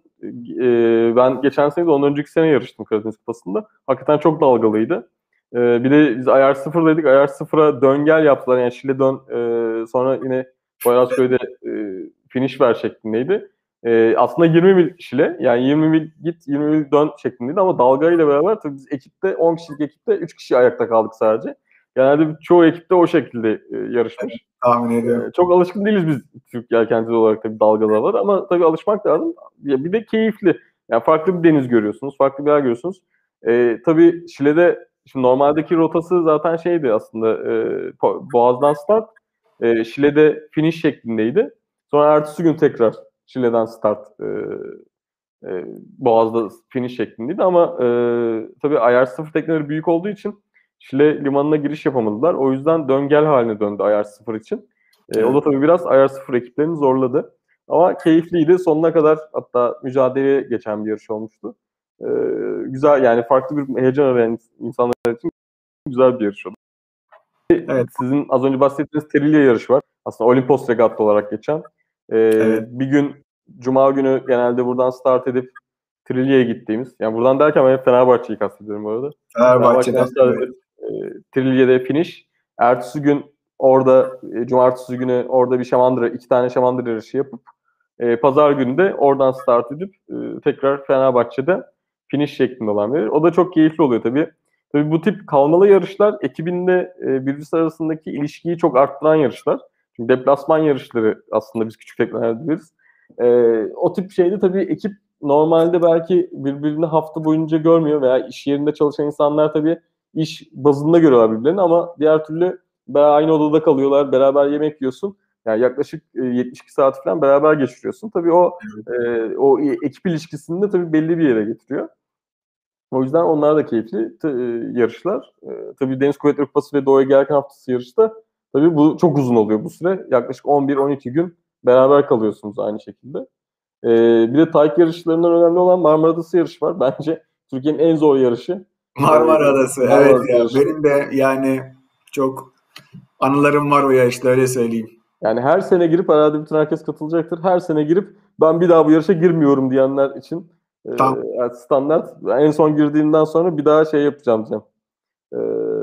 e, ben geçen sene de ondan önceki sene yarıştım Karadeniz Kupası'nda. Hakikaten çok dalgalıydı. Ee, bir de biz ayar sıfırdaydık. Ayar sıfıra dön gel yaptılar. Yani Şile dön. E, sonra yine Poyrazköy'de e, finish ver şeklindeydi. E, aslında yirmi mil Şile. Yani yirmi mil git, yirmi mil dön şeklindeydi ama dalgayla beraber tabii biz ekipte, on kişilik ekipte üç kişi ayakta kaldık sadece. Genelde çoğu ekipte o şekilde e, yarışmış. tahmin E, ediyorum. çok alışkın değiliz biz Türk yelkencileri olarak tabii dalgalar ama tabii alışmak lazım. Ya bir de keyifli. Yani farklı bir deniz görüyorsunuz, farklı bir yer görüyorsunuz. E, tabii Şile'de şimdi normaldeki rotası zaten şeydi aslında e, Boğaz'dan start, e, Şile'de finish şeklindeydi. Sonra ertesi gün tekrar Şile'den start e, e, Boğaz'da finish şeklindeydi ama e, tabii ayar sıfır tekneleri büyük olduğu için Şile limanına giriş yapamadılar. O yüzden döngel haline döndü ayar sıfır için. E, o Evet. da tabii biraz ayar sıfır ekiplerini zorladı. Ama keyifliydi. Sonuna kadar hatta mücadeleye geçen bir yarış olmuştu. E, güzel, yani farklı bir heyecan arayan insanlar için güzel bir yarış oldu. Evet. Sizin az önce bahsettiğiniz Trilya yarışı var. Aslında Olimpos Regatta olarak geçen. Ee, Evet. bir gün Cuma günü genelde buradan start edip Trilya'ya gittiğimiz. Yani buradan derken ben hep Fenerbahçe'yi kastediyorum bu arada. Fenerbahçe'den Fenerbahçe'den start evet. edip e, Trilya'da finish. Ertesi gün orada e, cumartesi günü orada bir şamandıra, iki tane şamandıra yarışı yapıp e, pazar günü de oradan start edip e, tekrar Fenerbahçe'de finish şeklinde olan bir. O da çok keyifli oluyor tabii. Tabii bu tip kalmalı yarışlar ekibinde e, birbirisi arasındaki ilişkiyi çok arttıran yarışlar. Çünkü deplasman yarışları aslında biz küçük tekneler diyoruz. E, o tip şeyde tabii ekip normalde belki birbirini hafta boyunca görmüyor veya iş yerinde çalışan insanlar tabii iş bazında görüyorlar birbirlerini ama diğer türlü aynı odada kalıyorlar, beraber yemek yiyorsun. Yani yaklaşık e, yetmiş iki saat falan beraber geçiriyorsun. Tabii o e, o ekip ilişkisini de tabii belli bir yere getiriyor. O yüzden onlar da keyifli t- e, yarışlar. E, tabii Deniz Kuvvetleri Kupası ve Doğu'ya gelirken haftası yarışta tabii bu çok uzun oluyor bu süre. Yaklaşık on bir on iki gün beraber kalıyorsunuz aynı şekilde. E, bir de Tayk yarışlarından önemli olan Marmara Adası yarışı var. Bence Türkiye'nin en zor yarışı. E, Marmara Adası. Marmara Evet Adası ya. yarışı. Benim de yani çok anılarım var o yarışta öyle söyleyeyim. Yani her sene girip herhalde bütün herkes katılacaktır. Her sene girip ben bir daha bu yarışa girmiyorum diyenler için e, Tam yani standart. En son girdiğimden sonra bir daha şey yapacağım diyeceğim. E,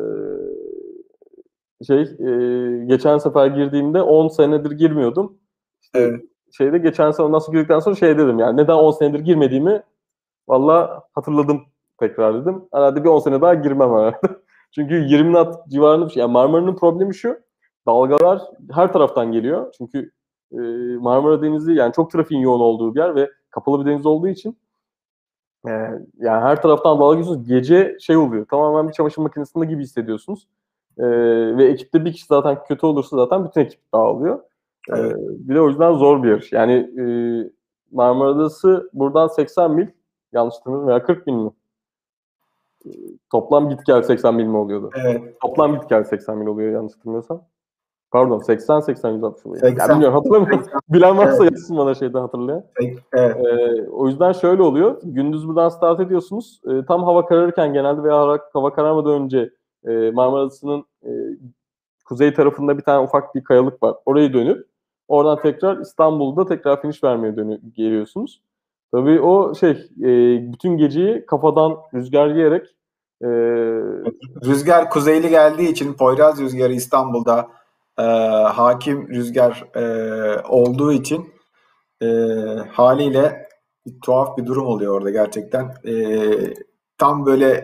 şey e, geçen sefer girdiğimde on senedir girmiyordum. İşte evet. şeyde geçen sene ondan sonra girdikten sonra şey dedim, yani neden on senedir girmediğimi valla hatırladım, tekrar dedim. Herhalde bir on sene daha girmem herhalde. Çünkü yirmi knot civarında bir şey. Yani Marmara'nın problemi şu. Dalgalar her taraftan geliyor. Çünkü e, Marmara Denizi yani çok trafiğin yoğun olduğu bir yer ve kapalı bir deniz olduğu için e, yani her taraftan dalga geliyorsunuz. Gece şey oluyor. Tamamen bir çamaşır makinesinde gibi hissediyorsunuz. E, ve ekipte bir kişi zaten kötü olursa zaten bütün ekip dağılıyor. E, Evet. bir de o yüzden zor bir yarış. Yani e, Marmara Adası buradan seksen mil, yanlış hatırlamıyorum, veya kırk mil mi? Toplam git gel seksen mil mi oluyordu? Evet. Toplam git gel seksen mil oluyor yanlış hatırlamıyorsam. Pardon, seksen seksen yüz altmış oluyor. Ya seksen. bilmiyorum, hatırlamıyorum. seksen. Bilen varsa Evet. yazsın bana şeyden hatırlayan. Evet. Ee, o yüzden şöyle oluyor. Gündüz buradan start ediyorsunuz. Ee, tam hava kararırken genelde veya hava, hava kararmadan önce e, Marmara Adası'nın e, kuzey tarafında bir tane ufak bir kayalık var. Orayı dönüp oradan tekrar İstanbul'da tekrar finish vermeye dönüyor, geliyorsunuz. Tabii o şey e, bütün geceyi kafadan rüzgar yiyerek e, Rüzgar kuzeyli geldiği için Poyraz rüzgarı İstanbul'da e, hakim rüzgar e, olduğu için e, haliyle bir tuhaf bir durum oluyor orada gerçekten. E, tam böyle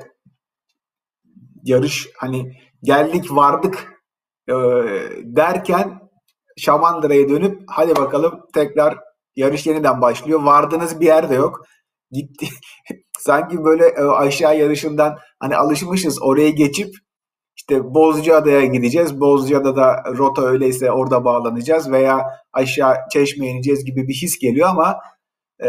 yarış hani geldik vardık e, derken Şamandıra'ya dönüp hadi bakalım tekrar yarış yeniden başlıyor. Vardığınız bir yerde yok. gitti. Sanki böyle e, aşağı yarışından hani alışmışız oraya geçip işte Bozcaada'ya gideceğiz. Bozcaada'da rota öyleyse orada bağlanacağız veya aşağı Çeşme'ye ineceğiz gibi bir his geliyor ama e,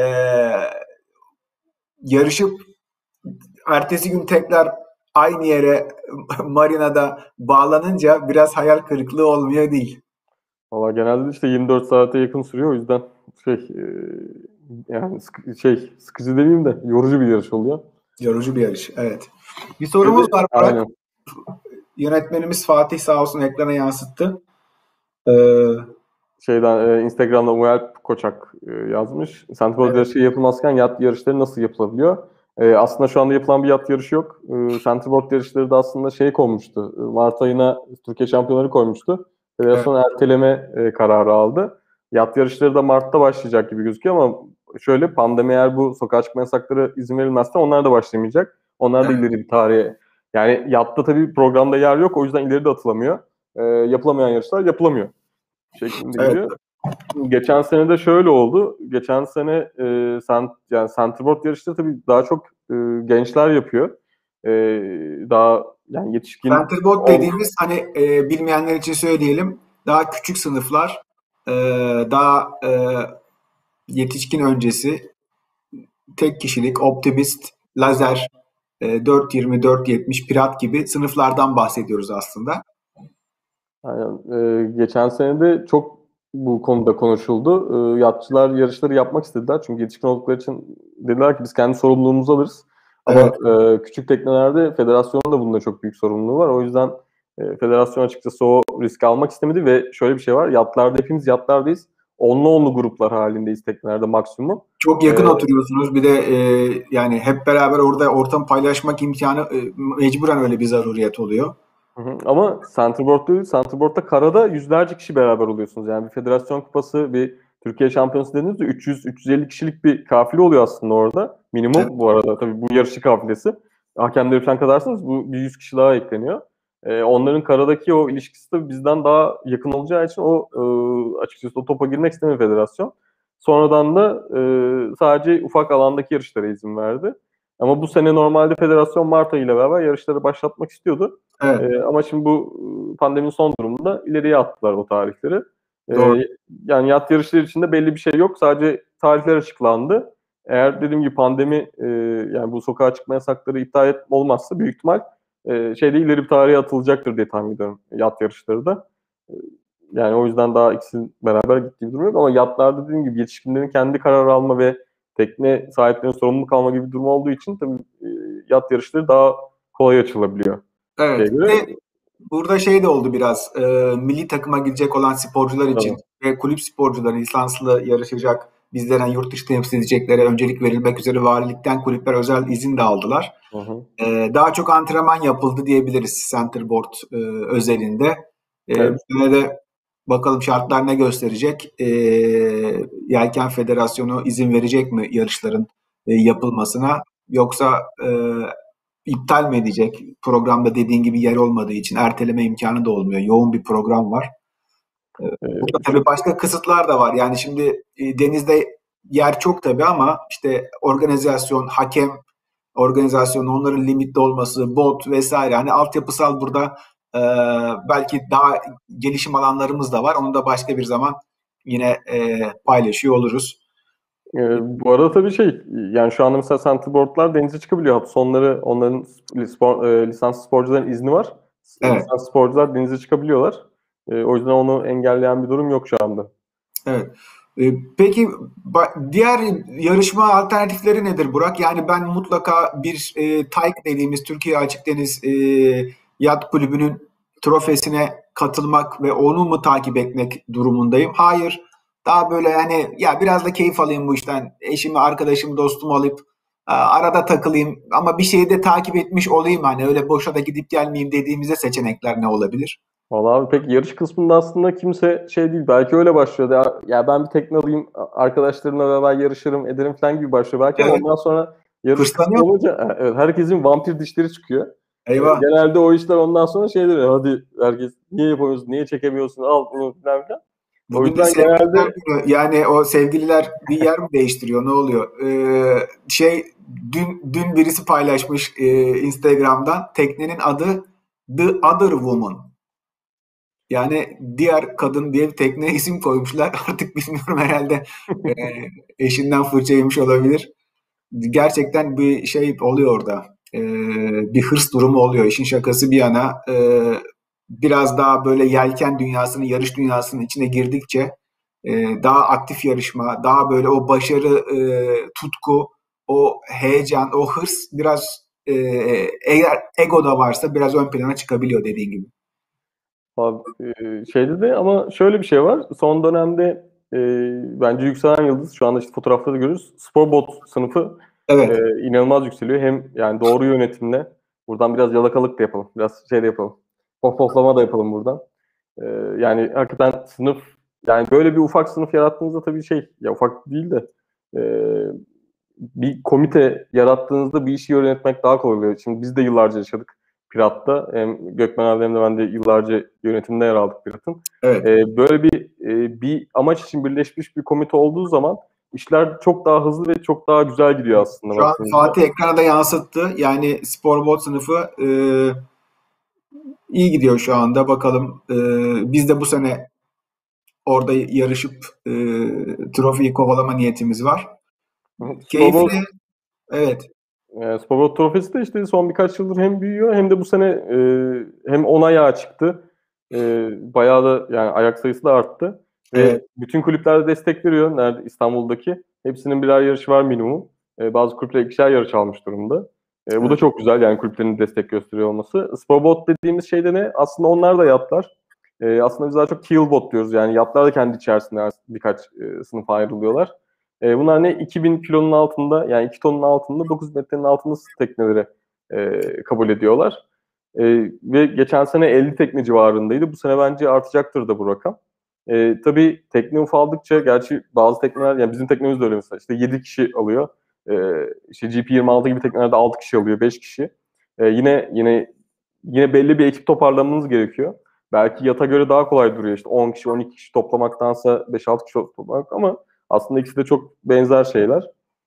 yarışıp ertesi gün tekrar aynı yere marinada bağlanınca biraz hayal kırıklığı olmuyor değil. Valla genelde işte yirmi dört saate yakın sürüyor, o yüzden şey e, yani sıkı, şey sıkıcı demeyeyim de yorucu bir yarış oluyor. Yorucu bir yarış, evet. Bir Bir de, sorumuz var Burak. aynen. Yönetmenimiz Fatih sağ olsun ekrana yansıttı. Ee, Şeyden e, Instagram'da Umualp Koçak e, yazmış. Central evet, yarışı yapılmazken yat yarışları nasıl yapılabiliyor? E, aslında şu anda yapılan bir yat yarışı yok. E, Central yarışları da aslında şey konmuştu. E, Mart ayına Türkiye şampiyonları koymuştu. evet, Federasyon erteleme e, kararı aldı. Yat yarışları da Mart'ta başlayacak gibi gözüküyor ama şöyle, pandemi eğer bu sokağa çıkma yasakları izin verilmezse onlar da başlamayacak. Onlar da evet, ileri bir tarihe. Yani yatta tabii programda yer yok. O yüzden ileri de atılamıyor. E, yapılamayan yarışlar yapılamıyor şeklinde evet. gidiyor. Geçen sene de şöyle oldu. Geçen sene e, sen, yani centerboard yarışları tabii daha çok e, gençler yapıyor. E, daha yani yetişkin Centerboard ol, dediğimiz hani e, bilmeyenler için söyleyelim. Daha küçük sınıflar, e, daha e, yetişkin öncesi, tek kişilik, optimist, lazer, e, dört yirmi, dört yetmiş, pirat gibi sınıflardan bahsediyoruz aslında. yani, e, geçen sene de çok bu konuda konuşuldu. E, yatçılar yarışları yapmak istediler. Çünkü yetişkin oldukları için dediler ki biz kendi sorumluluğumuzu alırız. Ama Evet, e, küçük teknelerde federasyonun da bunda çok büyük sorumluluğu var. O yüzden e, federasyon açıkçası o riski almak istemedi ve şöyle bir şey var. Yatlarda hepimiz yatlardayız. Onlu onlu gruplar halindeyiz teknelerde maksimum. çok E, yakın oturuyorsunuz. Bir de e, yani hep beraber orada ortam paylaşmak imkanı e, mecburen öyle bir zaruriyet oluyor. Hı hı. Ama centerboard değil, centerboard'da karada yüzlerce kişi beraber oluyorsunuz. Yani bir federasyon kupası, bir Türkiye şampiyonası dediğinizde üç yüz üç yüz elli kişilik bir kafile oluyor aslında orada. Evet, Minimum bu arada tabii bu yarışı kafilesi. Hakemleri falan katarsanız bu bir yüz kişi daha ekleniyor. Ee, onların karadaki o ilişkisi tabii bizden daha yakın olacağı için o e, açıkçası o topa girmek istemiyor federasyon. Sonradan da e, sadece ufak alandaki yarışlara izin verdi. Ama bu sene normalde federasyon Mart ayı ile beraber yarışları başlatmak istiyordu. evet, Ee, ama şimdi bu e, pandeminin son durumunda ileriye attılar o tarihleri. doğru. Ee, yani yat yarışları için de belli bir şey yok. Sadece tarihler açıklandı. Eğer dediğim gibi pandemi e, yani bu sokağa çıkma yasakları iptal et, olmazsa büyük ihtimal e, şeyde ileri bir tarihe atılacaktır diye tahmin ediyorum yat yarışları da. E, yani o yüzden daha ikisinin beraber gittiği bir durum yok ama yatlarda dediğim gibi yetişkinlerin kendi karar alma ve tekne sahiplerinin sorumluluk alma gibi bir durum olduğu için tabii e, yat yarışları daha kolay açılabiliyor. Şeye Evet. göre. Ve burada şey de oldu biraz. E, milli takıma gidecek olan sporcular için Tabii. ve kulüp sporcuları lisanslı yarışacak, bizleren yurt dışı temsil edeceklere öncelik verilmek üzere valilikten kulüpler özel izin de aldılar. Hı hı. E, daha çok antrenman yapıldı diyebiliriz centerboard e, özelinde. E, bu Evet. sene de bakalım şartlar ne gösterecek? E, Yelken Federasyonu izin verecek mi yarışların e, yapılmasına? Yoksa e, iptal mi edecek? Programda dediğin gibi yer olmadığı için erteleme imkanı da olmuyor. Yoğun bir program var. Burada Ee, tabii şu, başka kısıtlar da var. Yani şimdi e, denizde yer çok tabii ama işte organizasyon, hakem organizasyonu, onların limitli olması, bot vesaire. Hani altyapısal burada e, belki daha gelişim alanlarımız da var. Onu da başka bir zaman yine e, paylaşıyor oluruz. e, bu arada tabii şey, yani şu anda mesela centerboardlar denize çıkabiliyor. Hafta sonları onların spor, e, lisanslı sporcuların izni var. Evet. Lisanslı sporcular denize çıkabiliyorlar. E, o yüzden onu engelleyen bir durum yok şu anda. Evet. Ee, Peki ba- diğer yarışma alternatifleri nedir Burak? Yani ben mutlaka bir e, T A Y K dediğimiz Türkiye Açık Deniz e, Yat Kulübü'nün trofesine katılmak ve onu mu takip etmek durumundayım? Hayır. Daha böyle yani ya biraz da keyif alayım bu işten. Eşimi, arkadaşımı, dostumu alıp a, arada takılayım ama bir şeyi de takip etmiş olayım hani öyle boşa da gidip gelmeyeyim dediğimizde seçenekler ne olabilir? Vallahi abi pek yarış kısmında aslında kimse şey değil. Belki öyle başlıyordu. Ya, ya ben bir tekne alayım, arkadaşlarımla beraber yarışırım, ederim falan gibi başlıyor belki ama Evet. ondan sonra yarış kısmı Hırslanıyor mu? olunca e, evet, herkesin vampir dişleri çıkıyor. E, Eyvah. genelde o işler ondan sonra şey diyor. Hadi herkes niye yapamıyorsun, niye çekemiyorsun, al bunu falan filan. O Bugün de yüzden sevgililer genelde günü. Yani o sevgililer bir yer mi değiştiriyor? Ne oluyor? Ee, şey dün dün birisi paylaşmış e, Instagram'dan. Teknenin adı The Other Woman. Yani diğer kadın diye bir tekneye isim koymuşlar. Artık bilmiyorum, herhalde e, eşinden fırça yemiş olabilir. Gerçekten bir şey oluyor orada. E, bir hırs durumu oluyor. İşin şakası bir yana. E, biraz daha böyle yelken dünyasının, yarış dünyasının içine girdikçe e, daha aktif yarışma, daha böyle o başarı, e, tutku, o heyecan, o hırs biraz e, eğer ego da varsa biraz ön plana çıkabiliyor dediğin gibi. abi, e, şeyde de ama şöyle bir şey var. Son dönemde e, bence yükselen yıldız şu anda işte fotoğrafları görüyoruz. Spor bot sınıfı e, Evet. inanılmaz yükseliyor. Hem yani doğru yönetimle buradan biraz yalakalık da yapalım. Biraz şey de yapalım. Pohpohlama da yapalım buradan. E, yani hakikaten sınıf yani böyle bir ufak sınıf yarattığınızda tabii şey ya ufak değil de e, bir komite yarattığınızda bir işi yönetmek daha kolay oluyor. Şimdi biz de yıllarca yaşadık Pirat'ta. Hem Gökmen abi hem de ben de yıllarca yönetimde yer aldık Pirat'ın. Evet. Ee, böyle bir e, bir amaç için birleşmiş bir komite olduğu zaman işler çok daha hızlı ve çok daha güzel gidiyor aslında Şu an baktığınızda. Fatih ekrana da yansıttı. Yani spor bot sınıfı e, iyi gidiyor şu anda. Bakalım, e, biz de bu sene orada yarışıp e, trofiyi kovalama niyetimiz var. Scoreboard, Keyifli. Evet. e, Scoreboard Trofesi de işte son birkaç yıldır hem büyüyor hem de bu sene e, hem on ayağa çıktı. E, bayağı da yani ayak sayısı da arttı. Evet. Ve bütün kulüpler de destek veriyor. Nerede İstanbul'daki. Hepsinin birer yarışı var minimum. E, bazı kulüpler ikişer yarış almış durumda. E, bu da Evet. çok güzel yani kulüplerin destek gösteriyor olması. Scoreboard dediğimiz şey de ne? Aslında onlar da yatlar. E, aslında biz daha çok keelboat diyoruz. Yani yatlar da kendi içerisinde birkaç e, sınıfa ayrılıyorlar. E, bunlar ne? iki bin kilonun altında yani iki tonun altında dokuz metrenin altında tekneleri e, kabul ediyorlar. E, ve geçen sene elli tekne civarındaydı. Bu sene bence artacaktır da bu rakam. E, tabii tekne ufaldıkça gerçi bazı tekneler yani bizim teknemiz de öyle mesela işte yedi kişi alıyor. E, işte G P yirmi altı gibi teknelerde altı kişi alıyor, beş kişi. E, yine yine yine belli bir ekip toparlamanız gerekiyor. Belki yata göre daha kolay duruyor işte on kişi on iki kişi toplamaktansa beş altı kişi toplamak ama aslında ikisi de çok benzer şeyler.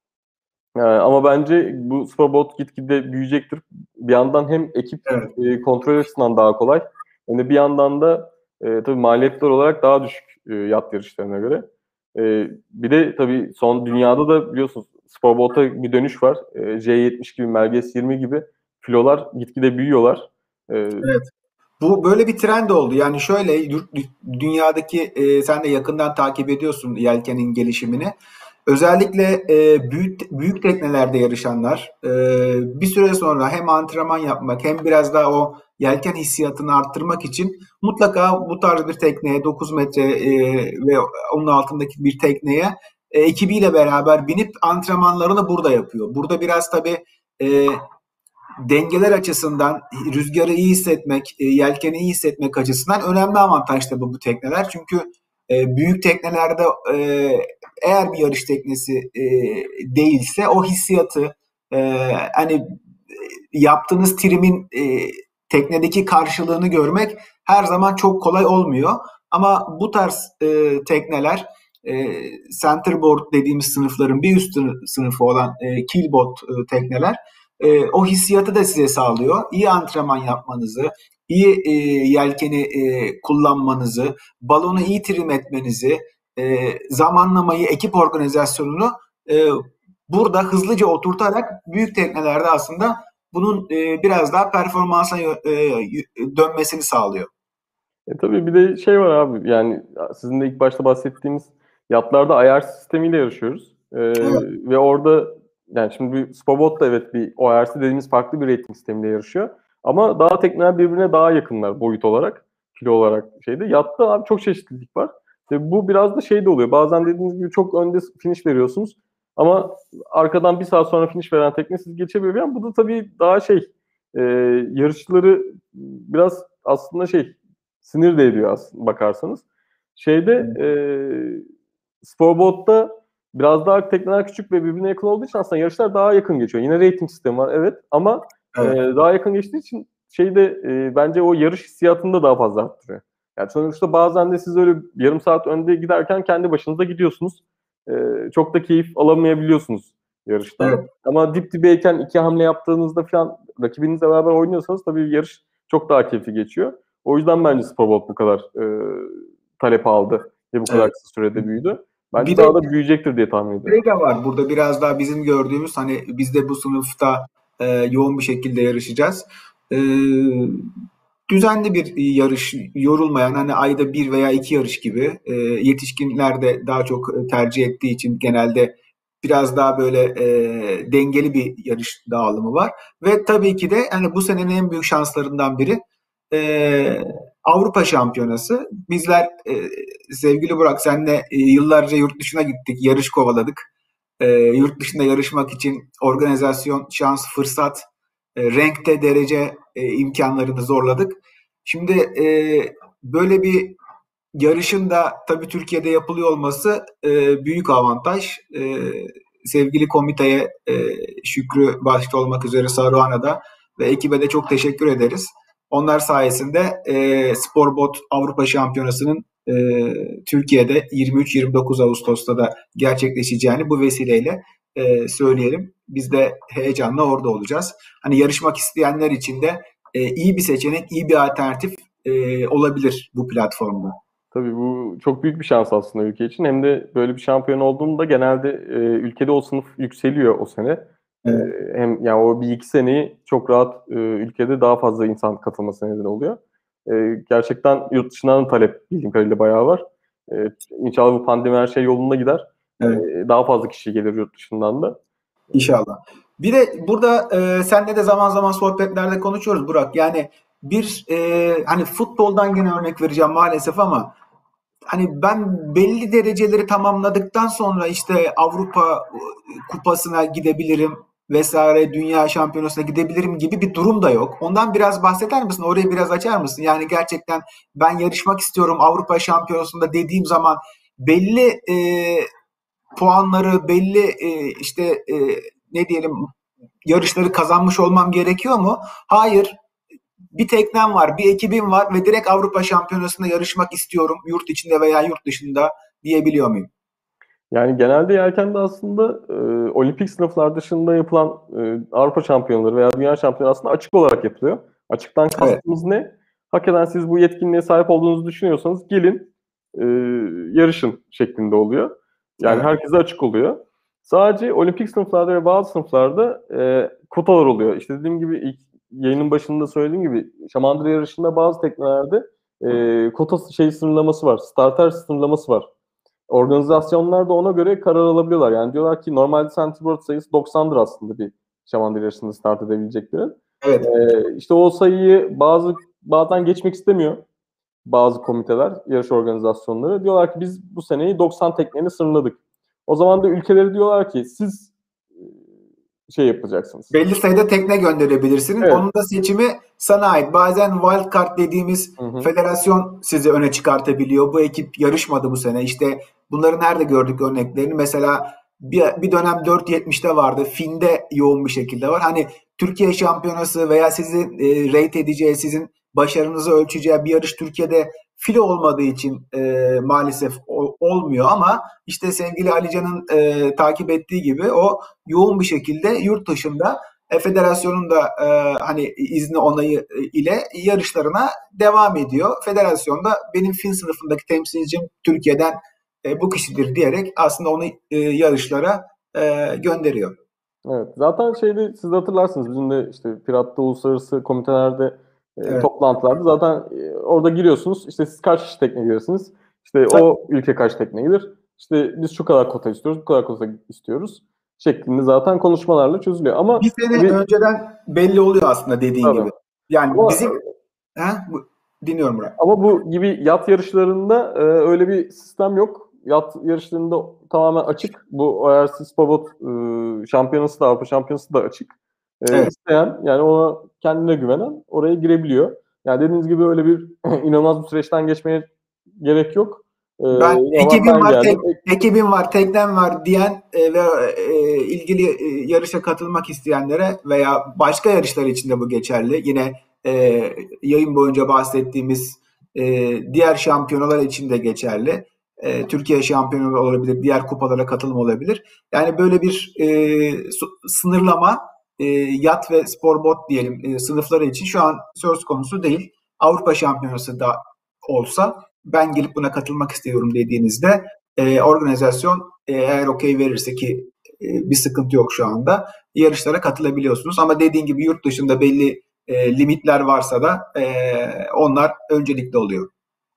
Ee, ama bence bu Superbot gitgide büyüyecektir. Bir yandan hem ekip Evet. e, kontrol açısından daha kolay hem de bir yandan da e, tabii maliyetler olarak daha düşük e, yat yarışlarına göre. E, bir de tabii son dünyada da biliyorsunuz Superbot'a bir dönüş var. E, J yetmiş gibi, Merges yirmi gibi filolar gitgide büyüyorlar. E, Evet. Bu böyle bir trend oldu. Yani şöyle yurt- dünyadaki, e, sen de yakından takip ediyorsun yelkenin gelişimini. Özellikle e, büyük büyük teknelerde yarışanlar e, bir süre sonra hem antrenman yapmak hem biraz daha o yelken hissiyatını arttırmak için mutlaka bu tarz bir tekneye dokuz metre e, ve onun altındaki bir tekneye e, ekibiyle beraber binip antrenmanlarını burada yapıyor. Burada biraz tabii e, dengeler açısından rüzgarı iyi hissetmek, e, yelkeni iyi hissetmek açısından önemli avantaj tabii bu tekneler. Çünkü e, büyük teknelerde e, eğer bir yarış teknesi e, değilse o hissiyatı, e, hani yaptığınız trimin e, teknedeki karşılığını görmek her zaman çok kolay olmuyor. Ama bu tarz e, tekneler, e, centerboard dediğimiz sınıfların bir üst sınıfı olan e, keelboat e, tekneler e, o hissiyatı da size sağlıyor. İyi antrenman yapmanızı, iyi e, yelkeni e, kullanmanızı, balonu iyi trim etmenizi, e, zamanlamayı, ekip organizasyonunu e, burada hızlıca oturtarak büyük teknelerde aslında bunun e, biraz daha performansa e, dönmesini sağlıyor. E tabii bir de şey var abi yani sizin de ilk başta bahsettiğimiz yatlarda ayar sistemiyle yarışıyoruz. E, Evet, ve orada yani şimdi bir Spobot da evet bir O R C dediğimiz farklı bir rating sistemiyle yarışıyor. Ama daha tekneler birbirine daha yakınlar boyut olarak, kilo olarak şeyde. Yatta abi çok çeşitlilik var. İşte bu biraz da şey de oluyor. Bazen dediğiniz gibi çok önde finish veriyorsunuz. Ama arkadan bir saat sonra finish veren tekne sizi geçebiliyor. Yani bu da tabii daha şey e, yarışçıları biraz aslında şey sinir de ediyor aslında bakarsanız. Şeyde e, Sporbot'ta biraz daha tekneler küçük ve birbirine yakın olduğu için aslında yarışlar daha yakın geçiyor. Yine rating sistemi var evet ama e, evet. daha yakın geçtiği için şeyde e, bence o yarış hissiyatını da daha fazla arttırıyor. Yani sonuçta bazen de siz öyle yarım saat önde giderken kendi başınıza gidiyorsunuz. Ee, çok da keyif alamayabiliyorsunuz yarıştan. Evet. Ama dip dibeyken iki hamle yaptığınızda falan rakibinizle beraber oynuyorsanız tabii yarış çok daha keyifli geçiyor. O yüzden bence Superbot bu kadar e, talep aldı ve bu kadar Evet. kısa sürede büyüdü. Bence Bir de daha da büyüyecektir diye tahmin ediyorum. şey de var burada, biraz daha bizim gördüğümüz, hani biz de bu sınıfta e, yoğun bir şekilde yarışacağız. E, Düzenli bir yarış, yorulmayan, hani ayda bir veya iki yarış gibi, e, yetişkinler de daha çok tercih ettiği için genelde biraz daha böyle e, dengeli bir yarış dağılımı var. Ve tabii ki de hani bu senenin en büyük şanslarından biri e, Avrupa Şampiyonası. Bizler e, sevgili Burak, senle e, yıllarca yurt dışına gittik, yarış kovaladık. E, yurt dışında yarışmak için organizasyon, şans, fırsat, e, renkte derece e, imkanlarını zorladık. Şimdi e, böyle bir yarışın da tabii Türkiye'de yapılıyor olması e, büyük avantaj. E, sevgili komiteye, e, Şükrü başta olmak üzere, Saruhan'a da ve ekibe de çok teşekkür ederiz. Onlar sayesinde e, Sporbot Avrupa Şampiyonası'nın e, Türkiye'de yirmi üç yirmi dokuz Ağustos'ta da gerçekleşeceğini bu vesileyle e, söyleyelim. Biz de heyecanla orada olacağız. Hani yarışmak isteyenler için de e, iyi bir seçenek, iyi bir alternatif e, olabilir bu platformda. Tabii bu çok büyük bir şans aslında ülke için. Hem de böyle bir şampiyon olduğunda genelde e, ülkede o sınıf yükseliyor o sene. E, Evet. hem yani o bir iki seneyi çok rahat e, ülkede daha fazla insan katılmasına neden oluyor. E, gerçekten yurt dışından talep bildiğim kadarıyla bayağı var. E, İnşallah bu pandemi her şey yolunda gider. E, Evet. daha fazla kişi gelir yurt dışından da. İnşallah. Bir de burada e, seninle de zaman zaman sohbetlerde konuşuyoruz Burak. Yani bir e, hani futboldan gene örnek vereceğim maalesef, ama hani ben belli dereceleri tamamladıktan sonra işte Avrupa Kupası'na gidebilirim vesaire, Dünya Şampiyonası'na gidebilirim gibi bir durum da yok. Ondan biraz bahseder misin? Orayı biraz açar mısın? Yani gerçekten ben yarışmak istiyorum Avrupa Şampiyonası'nda dediğim zaman belli e, puanları, belli e, işte e, ne diyelim, yarışları kazanmış olmam gerekiyor mu? Hayır. Bir teknem var, bir ekibim var ve direkt Avrupa Şampiyonası'nda yarışmak istiyorum, yurt içinde veya yurt dışında diyebiliyor muyum? Yani genelde yelkende aslında e, olimpik sınıflar dışında yapılan e, Avrupa şampiyonları veya dünya şampiyonları aslında açık olarak yapılıyor. Açıktan Evet. kastımız ne? Hakikaten siz bu yetkinliğe sahip olduğunuzu düşünüyorsanız gelin e, yarışın şeklinde oluyor. Yani Evet. herkese açık oluyor. Sadece olimpik sınıflarda ve bazı sınıflarda e, kotalar oluyor. İşte dediğim gibi ilk yayının başında söylediğim gibi Şamandıra yarışında bazı teknelerde e, kota şey sınırlaması var. Starter sınırlaması var. Organizasyonlar da ona göre karar alabiliyorlar. Yani diyorlar ki normalde Centerboard sayısı doksandır aslında bir şamandıra yarışında start edebileceklerin. Evet. Ee, işte o sayıyı bazı bazen geçmek istemiyor bazı komiteler, yarış organizasyonları. Diyorlar ki biz bu seneyi doksan tekneyle sınırladık. O zaman da ülkeleri diyorlar ki siz şey yapacaksınız. Belli sayıda tekne gönderebilirsiniz. Evet. Onun da seçimi sana ait. Bazen wild card dediğimiz Hı hı. federasyon sizi öne çıkartabiliyor. Bu ekip yarışmadı bu sene. İşte bunları nerede gördük örneklerini? Mesela bir, bir dönem dört yetmişte vardı. Fin'de yoğun bir şekilde var. Hani Türkiye şampiyonası veya sizi e, rate edeceği, sizin başarınızı ölçeceği bir yarış Türkiye'de file olmadığı için e, maalesef o, olmuyor, ama işte sevgili Alican'ın e, takip ettiği gibi o yoğun bir şekilde yurt dışında e, federasyonun da e, hani izni onayı ile yarışlarına devam ediyor. Federasyon da benim fin sınıfındaki temsilcim Türkiye'den e, bu kişidir diyerek aslında onu e, yarışlara e, gönderiyor. Evet. Zaten şeyde siz de hatırlarsınız bizim de işte Pirat'ta uluslararası komitelerde e, Evet. toplantılarda zaten e, orada giriyorsunuz. İşte siz kaç kişi tekne giriyorsunuz? İşte Tabii. o ülke kaç tekne gelir? İşte biz şu kadar kota istiyoruz, bu kadar kota istiyoruz şeklinde zaten konuşmalarla çözülüyor. Ama Bir sene tabii, önceden belli oluyor aslında dediğin tabii. gibi. Yani Ama bizim ha, bu, dinliyorum Murat. Ama bu gibi yat yarışlarında e, öyle bir sistem yok. Yat yarışlarında tamamen açık. Bu O R C Spobot e, şampiyonası da Avrupa şampiyonası da açık. E, Evet. isteyen yani ona kendine güvenen oraya girebiliyor. Yani dediğiniz gibi öyle bir inanılmaz bir süreçten geçmeye gerek yok. E, Ben normal ekibim ben var, tek, geldim. ekibim var, teknem var diyen e, ve e, ilgili e, yarışa katılmak isteyenlere veya başka yarışlar için de bu geçerli. Yine e, yayın boyunca bahsettiğimiz E, diğer şampiyonalar için de geçerli. E, Türkiye şampiyonu olabilir, diğer kupalara katılım olabilir. Yani böyle bir e, sınırlama e, yat ve spor bot diyelim e, sınıfları için şu an söz konusu değil. Avrupa Şampiyonası da olsa ben gelip buna katılmak istiyorum dediğinizde e, organizasyon e, eğer okey verirse ki e, bir sıkıntı yok şu anda yarışlara katılabiliyorsunuz. Ama dediğin gibi yurt dışında belli e, limitler varsa da e, onlar öncelikli oluyor.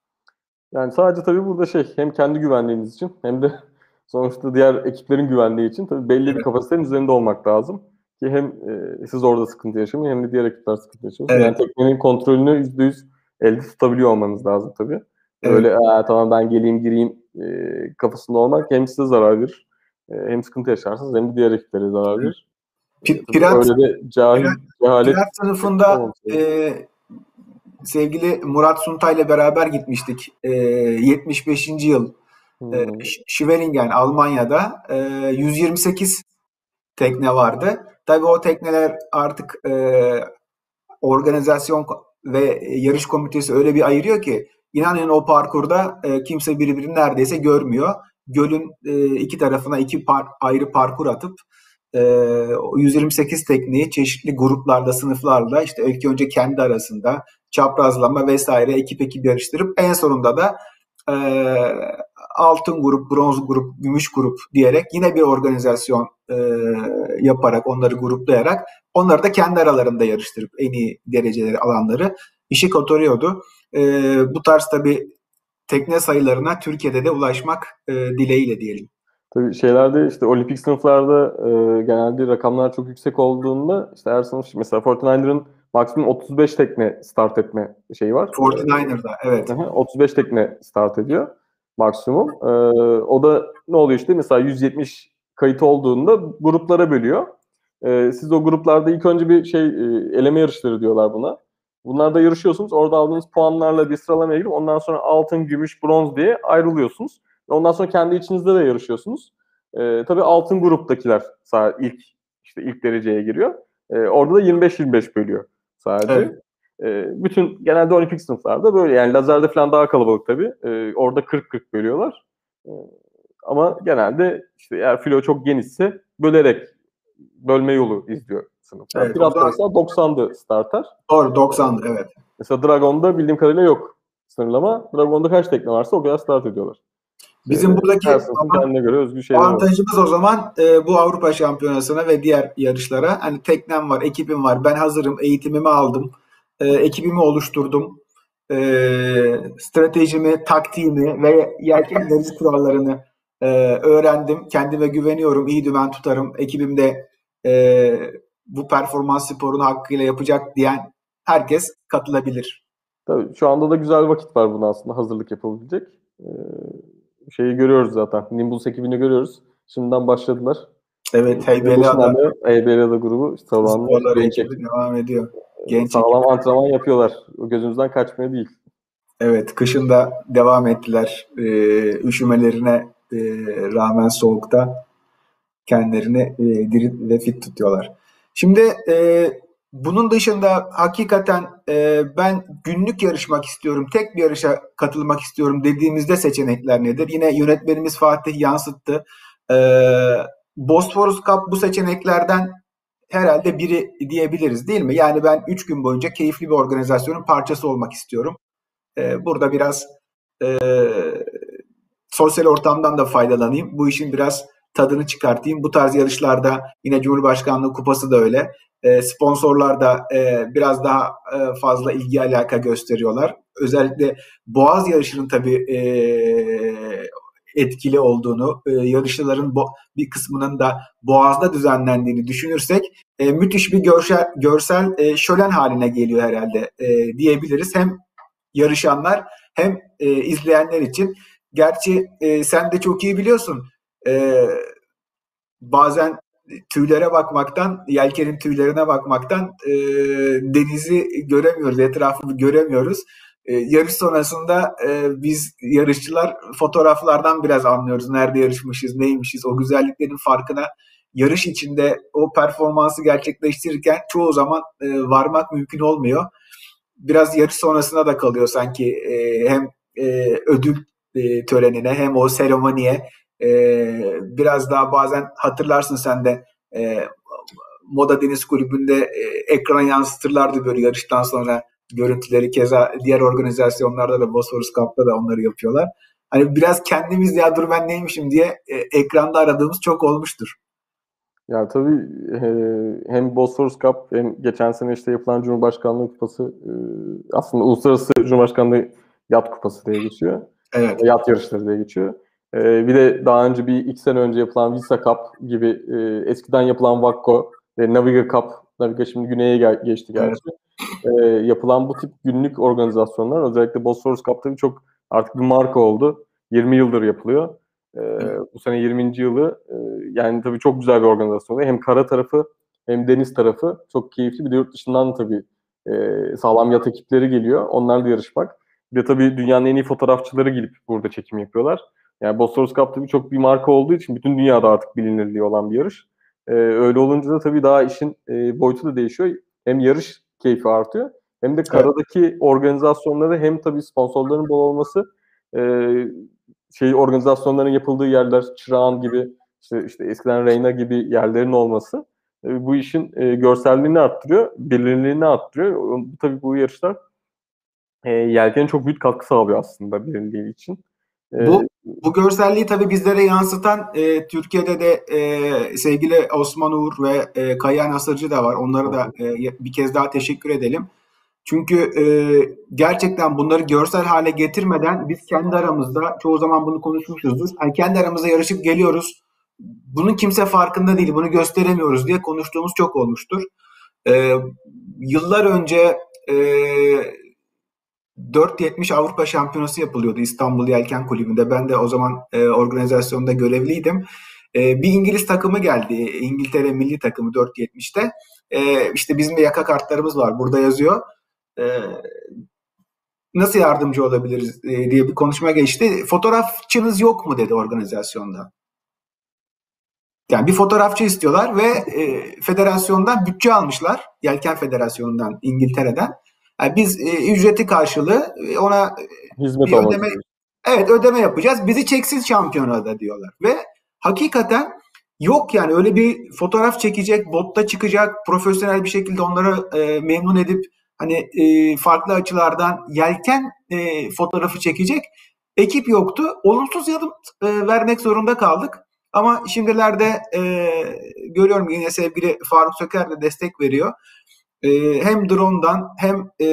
Yani sadece tabii burada şey hem kendi güvenliğiniz için hem de sonuçta diğer ekiplerin güvenliği için tabii belli bir Evet. kapasitenin üzerinde olmak lazım. Ki hem e, siz orada sıkıntı yaşamayın hem de diğer ekipler sıkıntı yaşamasın. Yani Evet. teknenin kontrolünü yüzde yüz elde tutabiliyor olmanız lazım tabii. Evet. Öyle tamam ben geleyim gireyim e, kafasında olmak hem size zarar verir e, hem sıkıntı yaşarsınız hem de diğer ekiplere zarar verir. E, tabii Pirat, öyle de cahil, Pirat, cehalet Pirat sınıfında olmaması lazım. e, sevgili Murat Suntay ile beraber gitmiştik. E, yetmiş beşinci yıl e, Hmm. Schweringen Almanya'da e, yüz yirmi sekiz tekne vardı. Tabii o tekneler artık e, organizasyon ve yarış komitesi öyle bir ayırıyor ki inanın o parkurda e, kimse birbirini neredeyse görmüyor. Gölün e, iki tarafına iki par, ayrı parkur atıp e, yüz yirmi sekiz tekneyi çeşitli gruplarda, sınıflarla işte ilk önce kendi arasında çaprazlama vesaire ekip ekip yarıştırıp en sonunda da e, altın grup, bronz grup, gümüş grup diyerek yine bir organizasyon e, yaparak, onları gruplayarak onları da kendi aralarında yarıştırıp en iyi dereceleri alanları işi kotarıyordu. E, bu tarz tabii tekne sayılarına Türkiye'de de ulaşmak e, dileğiyle diyelim. Tabii şeylerde işte olimpik sınıflarda e, genelde rakamlar çok yüksek olduğunda işte her sınıf mesela kırk dokuzların maksimum otuz beş tekne start etme şeyi var. kırk dokuzlarda evet. E, otuz beş tekne start ediyor maksimum. E, o da ne oluyor işte mesela yüz yetmiş kayıt olduğunda gruplara bölüyor. E, siz o gruplarda ilk önce bir şey e, eleme yarışları diyorlar buna. Bunlarda yarışıyorsunuz. Orada aldığınız puanlarla bir sıralamaya girip ondan sonra altın, gümüş, bronz diye ayrılıyorsunuz. Ondan sonra kendi içinizde de yarışıyorsunuz. Ee, tabii altın gruptakiler ilk işte ilk dereceye giriyor. Ee, orada da yirmi beş yirmi beş bölüyor sadece. Evet. Ee, bütün genelde olimpik sınıflarda böyle yani lazerde falan daha kalabalık tabii. Ee, orada kırk kırk bölüyorlar. Ee, ama genelde işte eğer filo çok genişse bölerek bölme yolu izliyor sınıflar. Evet, o Piratta zaman mesela doksandı starter. doğru doksandı evet. Mesela Dragon'da bildiğim kadarıyla yok sınırlama. Dragon'da kaç tekne varsa o kadar start ediyorlar. Bizim İşte her buradaki sınıfın kendine göre özgü şeyler var. avantajımız o zaman e, bu Avrupa Şampiyonası'na ve diğer yarışlara hani teknem var, ekibim var, ben hazırım, eğitimimi aldım, e, ekibimi oluşturdum, e, stratejimi, taktiğimi ve yelken deniz kurallarını e, öğrendim, kendime güveniyorum, iyi dümen tutarım, ekibim de e, bu performans sporunu hakkıyla yapacak diyen herkes katılabilir. Tabii şu anda da güzel vakit var buna aslında hazırlık yapabilecek. Ee, şeyi görüyoruz zaten. Nimbus ekibini görüyoruz. Şimdiden başladılar. Evet, Ve Heybeliada başından beri E B L A grubu işte sabahında sporları genç ekibi ekip. devam ediyor. Ee, Genç ekip. sağlam antrenman yapıyorlar. O gözümüzden kaçmıyor değil. Evet, kışın da devam ettiler. Ee, üşümelerine e, rağmen soğukta kendilerini e, diri ve fit tutuyorlar. Şimdi e, bunun dışında hakikaten e, ben günlük yarışmak istiyorum, tek bir yarışa katılmak istiyorum dediğimizde seçenekler nedir? Yine yönetmenimiz Fatih yansıttı. E, Bosphorus Cup bu seçeneklerden herhalde biri diyebiliriz değil mi? Yani ben üç gün boyunca keyifli bir organizasyonun parçası olmak istiyorum. E, burada biraz e, sosyal ortamdan da faydalanayım. Bu işin biraz tadını çıkartayım. Bu tarz yarışlarda yine Cumhurbaşkanlığı Kupası da öyle. E, sponsorlar da e, biraz daha e, fazla ilgi alaka gösteriyorlar. Özellikle Boğaz yarışının tabii e, etkili olduğunu, e, yarışçıların bo- bir kısmının da Boğaz'da düzenlendiğini düşünürsek e, müthiş bir görsel, görsel e, şölen haline geliyor herhalde e, diyebiliriz. Hem yarışanlar hem e, izleyenler için. Gerçi e, sen de çok iyi biliyorsun. E, bazen tüylere bakmaktan, yelkenin tüylerine bakmaktan e, denizi göremiyoruz, etrafı göremiyoruz. E, yarış sonrasında e, biz yarışçılar fotoğraflardan biraz anlıyoruz. Nerede yarışmışız, neymişiz, o güzelliklerin farkına yarış içinde o performansı gerçekleştirirken çoğu zaman e, varmak mümkün olmuyor. biraz yarış sonrasına da kalıyor sanki. E, hem e, ödül e, törenine hem o seremoniye e, biraz daha bazen hatırlarsın sen de e, Moda Deniz Kulübü'nde e, ekran yansıtırlardı böyle yarıştan sonra görüntüleri. Keza diğer organizasyonlarda da Bosphorus Cup'ta da onları yapıyorlar. Hani biraz kendimiz ya dur ben neymişim diye e, ekranda aradığımız çok olmuştur. Ya tabii e, hem Bosphorus Cup hem geçen sene işte yapılan Cumhurbaşkanlığı Kupası e, aslında Uluslararası Cumhurbaşkanlığı Yat Kupası diye geçiyor. Evet. Yat yarışları diye geçiyor. E, bir de daha önce bir iki sene önce yapılan Visa Cup gibi e, eskiden yapılan Vakko ve Naviga Cup, Naviga şimdi güneye gel- geçti Evet. gerçi. E, yapılan bu tip günlük organizasyonlar özellikle Bosphorus Cup tabii çok artık bir marka oldu. yirmi yıldır yapılıyor. E, bu sene yirminci yılı e, yani tabii çok güzel bir organizasyon. Hem kara tarafı hem deniz tarafı çok keyifli. Bir de yurt dışından tabii e, sağlam yat ekipleri geliyor. Onlarla yarışmak. Bir de tabii dünyanın en iyi fotoğrafçıları gelip burada çekim yapıyorlar. Yani Bosphorus Cup tabii çok bir marka olduğu için bütün dünyada artık bilinirliği olan bir yarış. E, öyle olunca da tabii daha işin e, boyutu da değişiyor. Hem yarış keyfi artıyor hem de Evet. karadaki organizasyonları hem tabii sponsorların bol olması e, şey organizasyonların yapıldığı yerler Çırağan gibi işte, işte eskiden Reyna gibi yerlerin olması e, bu işin e, görselliğini arttırıyor, bilinirliğini arttırıyor. O, tabii bu yarışlar e, yelkene çok büyük katkı sağlıyor aslında bilinirliği için. E, Bu bu görselliği tabii bizlere yansıtan e, Türkiye'de de e, sevgili Osman Uğur ve e, Kayhan Asırcı da var. Onlara da e, bir kez daha teşekkür edelim. Çünkü e, gerçekten bunları görsel hale getirmeden biz kendi aramızda çoğu zaman bunu konuşmuşuzdur. Yani kendi aramızda yarışıp geliyoruz. Bunun kimse farkında değil, bunu gösteremiyoruz diye konuştuğumuz çok olmuştur. E, Yıllar önce e, dört yetmiş Avrupa Şampiyonası yapılıyordu İstanbul Yelken Kulübü'nde. Ben de o zaman e, organizasyonda görevliydim. E, bir İngiliz takımı geldi. İngiltere milli takımı dört yetmişte. E, işte bizim de yaka kartlarımız var. Burada yazıyor. E, Nasıl yardımcı olabiliriz e, diye bir konuşma geçti. Fotoğrafçınız yok mu dedi organizasyonda. Yani bir fotoğrafçı istiyorlar ve e, federasyondan bütçe almışlar. Yelken Federasyonu'ndan, İngiltere'den. Yani biz e, ücreti karşılığı e, ona hizmet bir olması ödeme gibi. evet ödeme yapacağız. Bizi çeksin şampiyonada diyorlar. Ve hakikaten yok yani öyle bir fotoğraf çekecek, botta çıkacak, profesyonel bir şekilde onları e, memnun edip hani e, farklı açılardan yelken e, fotoğrafı çekecek ekip yoktu. Olumsuz yanıt e, vermek zorunda kaldık. Ama şimdilerde e, görüyorum yine sevgili Faruk Söker de destek veriyor. E, hem drone'dan hem e,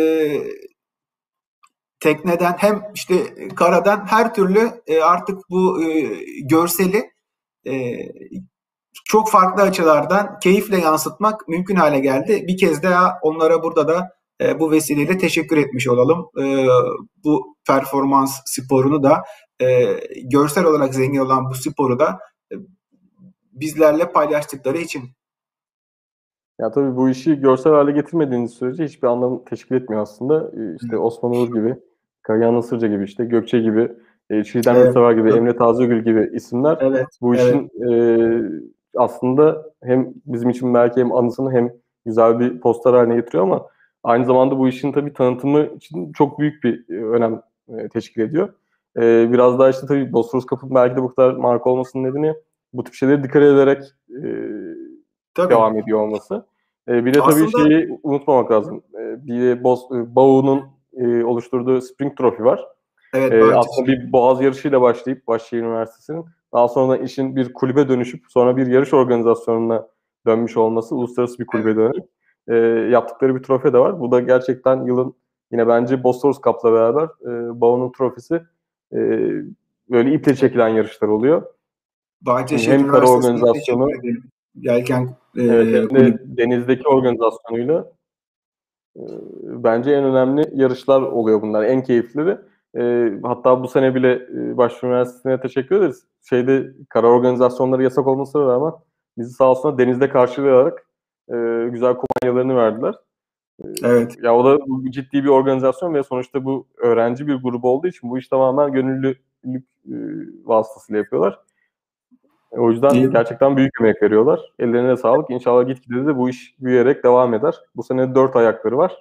tekneden hem işte karadan her türlü e, artık bu e, görseli e, çok farklı açılardan keyifle yansıtmak mümkün hale geldi. Bir kez daha onlara burada da e, bu vesileyle teşekkür etmiş olalım. E, bu performans sporunu da e, görsel olarak zengin olan bu sporu da e, bizlerle paylaştıkları için. Ya tabii bu işi görsel hale getirmediğiniz sürece hiçbir anlam teşkil etmiyor aslında. Ee, İşte Osman Uğur gibi, Kayhan Isırca gibi, işte Gökçe gibi, e, Çiğdem Evet, Yurtsever gibi, Emre Tazegül gibi isimler evet, bu evet, işin e, aslında hem bizim için belki hem anısını hem güzel bir poster haline getiriyor ama aynı zamanda bu işin tabii tanıtımı için çok büyük bir e, önem e, teşkil ediyor. E, biraz daha işte tabii Bosphorus Cup'ın belki de bu kadar marka olmasının nedeni bu tip şeyleri dikkat ederek e, tabii. devam ediyor olması. E, bir de tabii Aslında şeyi unutmamak lazım. E, bir de Bos, e, Bao'nun e, oluşturduğu Spring Trophy var. evet E, Bahçeşehir. aslında bir boğaz yarışıyla başlayıp Başşehir Üniversitesi'nin daha sonra işin bir kulübe dönüşüp sonra bir yarış organizasyonuna dönmüş olması, uluslararası bir Evet. kulübe dönüp e, yaptıkları bir trofe de var. Bu da gerçekten yılın yine bence Bosphorus Cup'la beraber e, Bao'nun trofesi e, böyle iple çekilen yarışlar oluyor. Bahçeşehir Hem kara Üniversitesi'ne teşekkür organizasyonu, edelim. Yelken evet, e, hem de kulübü. denizdeki organizasyonuyla e, bence en önemli yarışlar oluyor bunlar. En keyiflileri. E, hatta bu sene bile e, Başvuru Üniversitesi'ne teşekkür ederiz. Şeyde kara organizasyonları yasak olmasına rağmen bizi sağ olsunlar denizde karşılayarak e, güzel kupanyalarını verdiler. E, Evet. ya o da ciddi bir organizasyon ve sonuçta bu öğrenci bir grubu olduğu için bu iş tamamen gönüllülük e, vasıtasıyla yapıyorlar. E, O yüzden İyi. gerçekten büyük emek veriyorlar. Ellerine sağlık. İnşallah gitgide de bu iş büyüyerek devam eder. Bu sene dört ayakları var.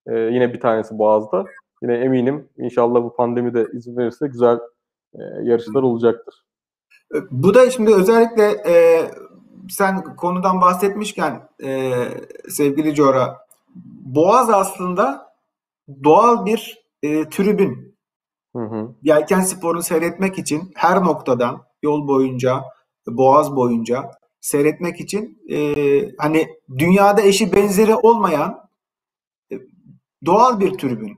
E, yine bir tanesi Boğaz'da. Yine eminim inşallah bu pandemi de izin verirse güzel e, yarışlar olacaktır. Bu da şimdi özellikle e, sen konudan bahsetmişken e, sevgili Cora, Boğaz aslında doğal bir e, tribün. Hı hı. Yelken sporunu seyretmek için her noktadan yol boyunca, Boğaz boyunca seyretmek için e, hani dünyada eşi benzeri olmayan e, doğal bir tribün.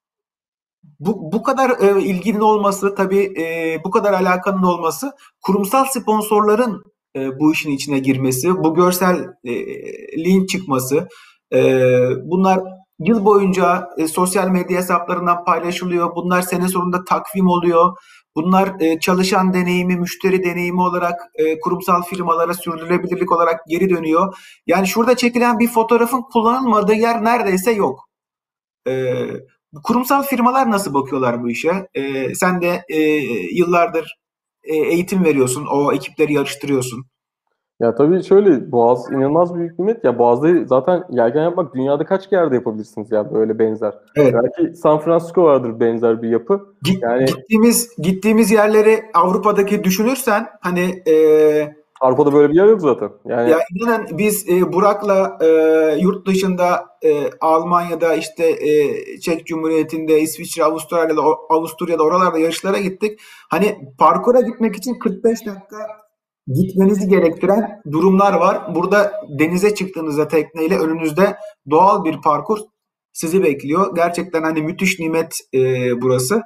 Bu, bu kadar e, ilginin olması, tabii e, bu kadar alakanın olması, kurumsal sponsorların e, bu işin içine girmesi, bu görselliğin çıkması, e, bunlar yıl boyunca e, sosyal medya hesaplarından paylaşılıyor. Bunlar sene sonunda takvim oluyor. Bunlar e, çalışan deneyimi, müşteri deneyimi olarak e, kurumsal firmalara sürdürülebilirlik olarak geri dönüyor. Yani şurada çekilen bir fotoğrafın kullanılmadığı yer neredeyse yok. Ee, Kurumsal firmalar nasıl bakıyorlar bu işe? Ee, sen de e, yıllardır e, eğitim veriyorsun, o ekipleri yarıştırıyorsun. Ya tabii şöyle, Boğaz inanılmaz büyük bir nimet. Ya Boğaz'da zaten yelken yapmak dünyada kaç yerde yapabilirsiniz ya böyle benzer. Evet. Belki San Francisco vardır benzer bir yapı. Yani Gittiğimiz gittiğimiz yerleri Avrupa'daki düşünürsen hani e, Avrupa'da böyle bir yer yok zaten. Yani ya inanın biz e, Burak'la e, yurt dışında e, Almanya'da işte e, Çek Cumhuriyeti'nde, İsviçre, Avustralya'da, Avusturya'da oralarda yarışlara gittik. Hani parkura gitmek için kırk beş dakika gitmenizi gerektiren durumlar var. Burada denize çıktığınızda tekneyle önünüzde doğal bir parkur sizi bekliyor. Gerçekten hani müthiş nimet e, burası.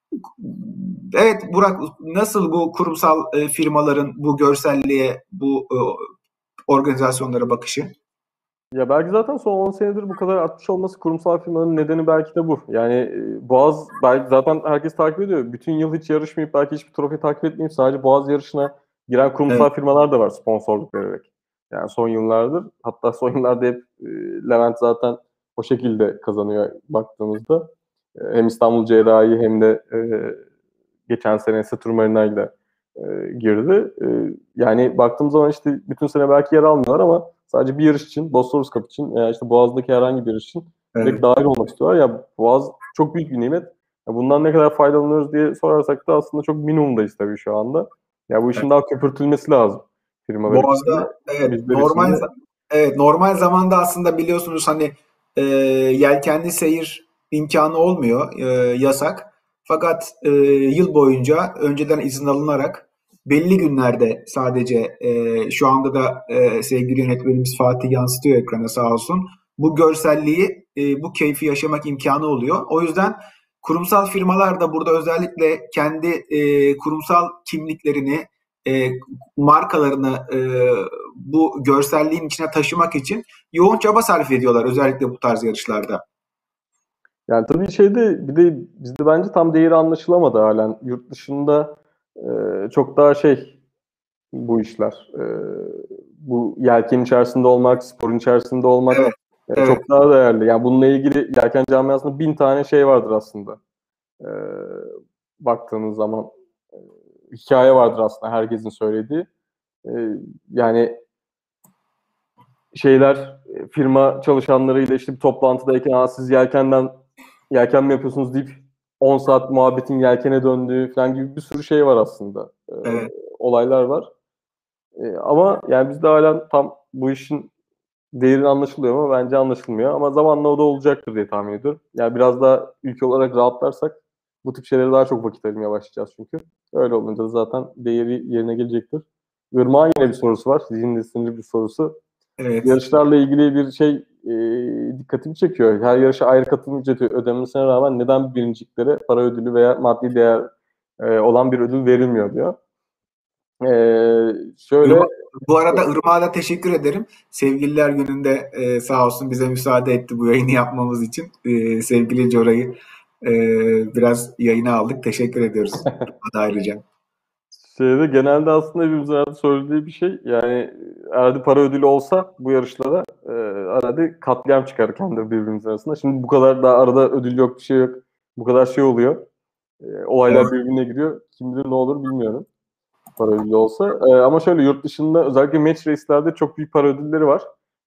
Evet Burak, nasıl bu kurumsal e, firmaların bu görselliğe, bu e, organizasyonlara bakışı? ya belki zaten son on senedir bu kadar artmış olması kurumsal firmanın nedeni belki de bu. Yani e, Boğaz belki zaten herkes takip ediyor. Bütün yıl hiç yarışmayıp belki hiçbir trofe takip etmeyip sadece Boğaz yarışına giren kurumsal Evet, firmalar da var sponsorluk vererek. Yani son yıllardır, hatta son yıllarda hep e, Levent zaten o şekilde kazanıyor baktığımızda. E, hem İstanbul Cerrahi hem de e, geçen sene Satürn Marina ile e, girdi. E, yani baktığım zaman işte bütün sene belki yer almıyorlar ama sadece bir yarış için, Bosphorus Cup için veya işte Boğaz'daki herhangi bir yarış için direkt evet. dahil olmak istiyorlar. Ya Boğaz çok büyük bir nimet. Ya bundan ne kadar faydalanıyoruz diye sorarsak da aslında çok minimumdayız tabii şu anda. Ya bu işin daha köpürtülmesi lazım firmalar içinde, Boğaz'da evet bizler normal içinde. evet normal zamanda aslında biliyorsunuz hani e, yelkenli seyir imkanı olmuyor, e, yasak. Fakat e, yıl boyunca önceden izin alınarak belli günlerde sadece e, şu anda da e, sevgili yönetmenimiz Fatih yansıtıyor ekrana sağ olsun. Bu görselliği, e, bu keyfi yaşamak imkanı oluyor. O yüzden kurumsal firmalar da burada özellikle kendi e, kurumsal kimliklerini, e, markalarını e, bu görselliğin içine taşımak için yoğun çaba sarf ediyorlar özellikle bu tarz yarışlarda. Yani tabii şeyde bir de bizde bence tam değeri anlaşılamadı halen. Yurt dışında e, çok daha şey bu işler. E, bu yelken içerisinde olmak, sporun içerisinde olmak Evet, e, evet, çok daha değerli. Yani bununla ilgili yelken camiasında bin tane şey vardır aslında. E, baktığınız zaman e, hikaye vardır aslında herkesin söylediği. E, yani şeyler e, firma çalışanlarıyla işte bir toplantıdayken "Aa, siz yelkenden yelken mi yapıyorsunuz" deyip on saat muhabbetin yelkene döndüğü falan gibi bir sürü şey var aslında. E, evet. olaylar var. E, ama yani bizde hala tam bu işin değerini anlaşılıyor mu? Bence anlaşılmıyor. Ama zamanla o da olacaktır diye tahmin ediyorum. Yani biraz daha ülke olarak rahatlarsak bu tip şeylere daha çok vakit ayırmaya başlayacağız çünkü. Öyle olunca da zaten değeri yerine gelecektir. Irmak'ın yine bir sorusu var. Zihin sinirli bir sorusu. Evet. Yarışlarla ilgili bir şey e, dikkatimi çekiyor. Her yarışa ayrı katılım ücreti ödenmesine rağmen neden birinciliklere para ödülü veya maddi değer e, olan bir ödül verilmiyor diyor. E, şöyle Irmak, bu arada Irmak'a da teşekkür ederim. Sevgililer Günü'nde e, sağ olsun bize müsaade etti bu yayını yapmamız için. E, sevgili Cora'yı e, biraz yayına aldık. Teşekkür ediyoruz. Irmak'a da ayrıca. şeyde genelde aslında hepimizin herhalde söylediği bir şey. Yani herhalde para ödülü olsa bu yarışlara e, herhalde katliam çıkar kendi birbirimiz arasında. Şimdi bu kadar da arada ödül yok, bir şey yok. Bu kadar şey oluyor. E, olaylar Evet. birbirine giriyor. Kim bilir ne olur bilmiyorum. Para ödülü olsa. E, ama şöyle yurt dışında özellikle match race'lerde çok büyük para ödülleri var.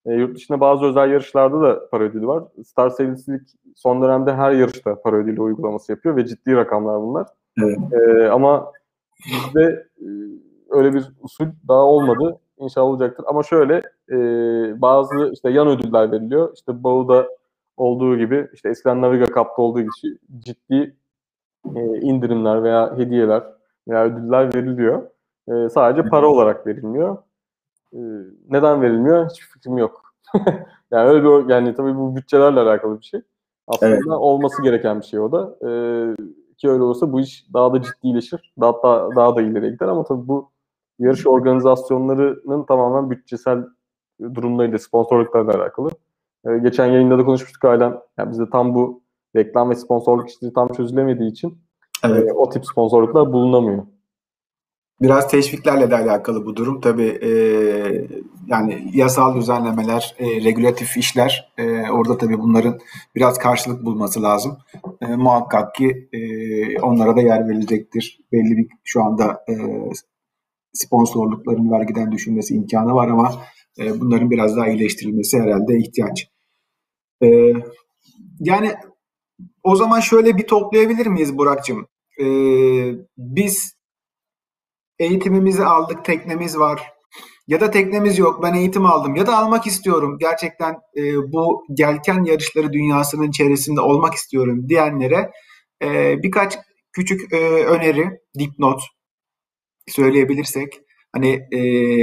E, yurt dışında bazı özel yarışlarda da para ödülü var. Star Seyircilik son dönemde her yarışta para ödülü uygulaması yapıyor ve ciddi rakamlar bunlar. Evet. E, ama bizde e, öyle bir usul daha olmadı. İnşallah olacaktır. Ama şöyle e, bazı işte yan ödüller veriliyor. İşte Bau'da olduğu gibi, işte eskiden Naviga Cup'ta olduğu gibi ciddi e, indirimler veya hediyeler veya ödüller veriliyor. E, sadece para olarak verilmiyor. E, neden verilmiyor? Hiçbir fikrim yok. Yani öyle bir, yani tabii bu bütçelerle alakalı bir şey. Aslında Evet. olması gereken bir şey o da. E, ki öyle olursa bu iş daha da ciddileşir. Daha da, daha da ileriye gider ama tabii bu yarış organizasyonlarının tamamen bütçesel durumlarıyla, sponsorluklarla alakalı. E, geçen yayında da konuşmuştuk halen. Yani bizde tam bu reklam ve sponsorluk işleri tam çözülemediği için Evet. e, o tip sponsorluklar bulunamıyor. Biraz teşviklerle de alakalı bu durum. Tabii e, yani yasal düzenlemeler, e, regülatif işler, e, orada tabii bunların biraz karşılık bulması lazım. E, muhakkak ki e, onlara da yer verilecektir. Belli bir şu anda e, sponsorlukların vergiden düşülmesi imkanı var ama e, bunların biraz daha iyileştirilmesi herhalde ihtiyaç. E, yani o zaman şöyle bir toplayabilir miyiz Burak'cığım? E, biz eğitimimizi aldık, teknemiz var. Ya da teknemiz yok, ben eğitim aldım ya da almak istiyorum. Gerçekten e, bu yelken yarışları dünyasının içerisinde olmak istiyorum diyenlere e, birkaç küçük e, öneri, dipnot söyleyebilirsek, hani e,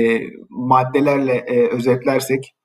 maddelerle e, özetlersek,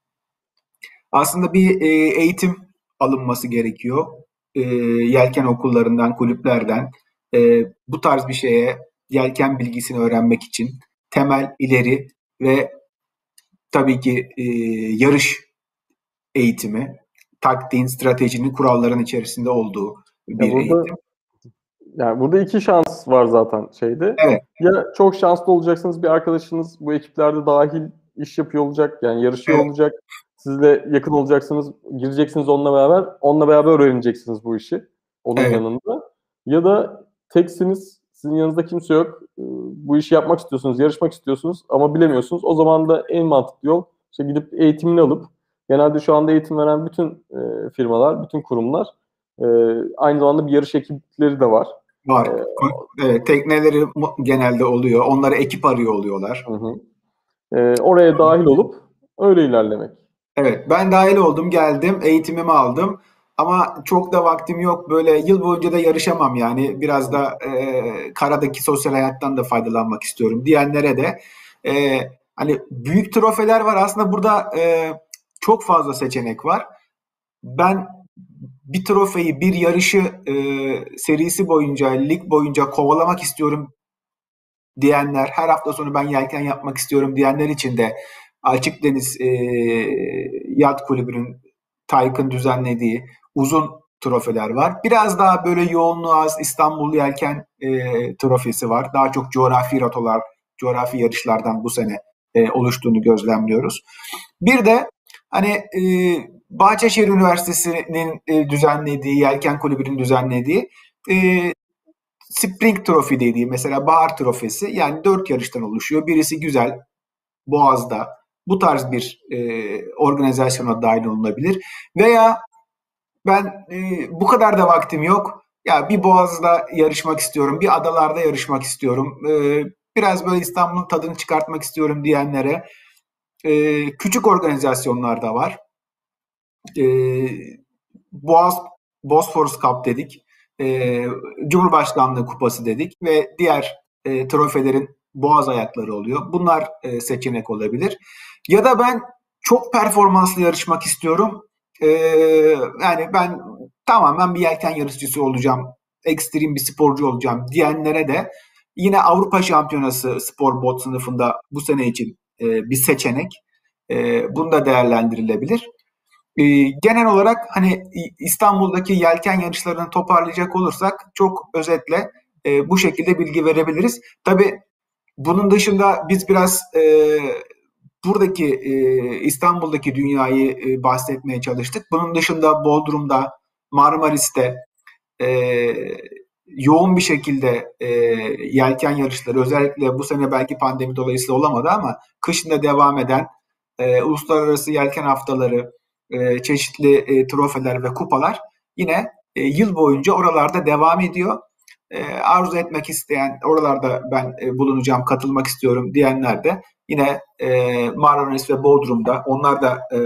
aslında bir e, eğitim alınması gerekiyor. E, yelken okullarından, kulüplerden e, bu tarz bir şeye yelken bilgisini öğrenmek için temel, ileri ve tabii ki e, yarış eğitimi, taktiğin, stratejinin, kuralların içerisinde olduğu Ya bir burada eğitim. yani burada iki şans var zaten şeyde. Evet, Ya çok şanslı olacaksınız, bir arkadaşınız bu ekiplerde dahil iş yapıyor olacak, yani yarışıyor evet, olacak. Sizle yakın olacaksınız, gireceksiniz onunla beraber. Onunla beraber öğreneceksiniz bu işi. Onun evet, yanında. Ya da teksiniz, sizin yanınızda kimse yok. Ee, Bu işi yapmak istiyorsunuz, yarışmak istiyorsunuz ama bilemiyorsunuz. O zaman da en mantıklı yol işte gidip eğitimini alıp, genelde şu anda eğitim veren bütün e, firmalar, bütün kurumlar e, aynı zamanda bir yarış ekipleri de var. E, var. Evet, tekneleri genelde oluyor. Onlara ekip arıyor oluyorlar. hı hı. E, oraya dahil olup öyle ilerlemek. Evet, ben dahil oldum, geldim, eğitimimi aldım. Ama çok da vaktim yok. Böyle yıl boyunca da yarışamam yani. Biraz da e, karadaki sosyal hayattan da faydalanmak istiyorum diyenlere de e, hani büyük trofeler var. Aslında burada e, çok fazla seçenek var. Ben bir trofeyi, bir yarışı e, serisi boyunca, lig boyunca kovalamak istiyorum diyenler, her hafta sonu ben yelken yapmak istiyorum diyenler için de Açık Deniz e, Yat Kulübü'nün Tayk'ın düzenlediği uzun trofeler var. Biraz daha böyle yoğunluğu az İstanbul Yelken e, trofesi var. Daha çok coğrafi rotalar, coğrafi yarışlardan bu sene e, oluştuğunu gözlemliyoruz. Bir de hani e, Bahçeşehir Üniversitesi'nin e, düzenlediği, Yelken Kulübü'nün düzenlediği e, Spring Trophy dediği mesela bahar trofesi, yani dört yarıştan oluşuyor. Birisi güzel, Boğaz'da. Bu tarz bir e, organizasyona dahil olunabilir. Veya ben e, bu kadar da vaktim yok. Ya bir Boğaz'da yarışmak istiyorum, bir adalarda yarışmak istiyorum. E, biraz böyle İstanbul'un tadını çıkartmak istiyorum diyenlere e, küçük organizasyonlar da var. E, Boğaz Bosphorus Cup dedik. E, Cumhurbaşkanlığı Kupası dedik ve diğer e, trofelerin boğaz ayakları oluyor. Bunlar e, seçenek olabilir. Ya da ben çok performanslı yarışmak istiyorum. E, yani ben tamamen bir yelken yarışçısı olacağım. Ekstrem bir sporcu olacağım diyenlere de yine Avrupa Şampiyonası spor bot sınıfında bu sene için e, bir seçenek. E, bunu da değerlendirilebilir. Ee, genel olarak hani İstanbul'daki yelken yarışlarını toparlayacak olursak çok özetle e, bu şekilde bilgi verebiliriz. Tabii bunun dışında biz biraz e, buradaki e, İstanbul'daki dünyayı e, bahsetmeye çalıştık. Bunun dışında Bodrum'da, Marmaris'te e, yoğun bir şekilde e, yelken yarışları, özellikle bu sene belki pandemi dolayısıyla olamadı ama kışında devam eden e, uluslararası yelken haftaları, e, çeşitli e, trofeler ve kupalar yine e, yıl boyunca oralarda devam ediyor. E, arzu etmek isteyen, oralarda ben e, bulunacağım, katılmak istiyorum diyenler de yine e, Marmaris ve Bodrum'da, onlar da e,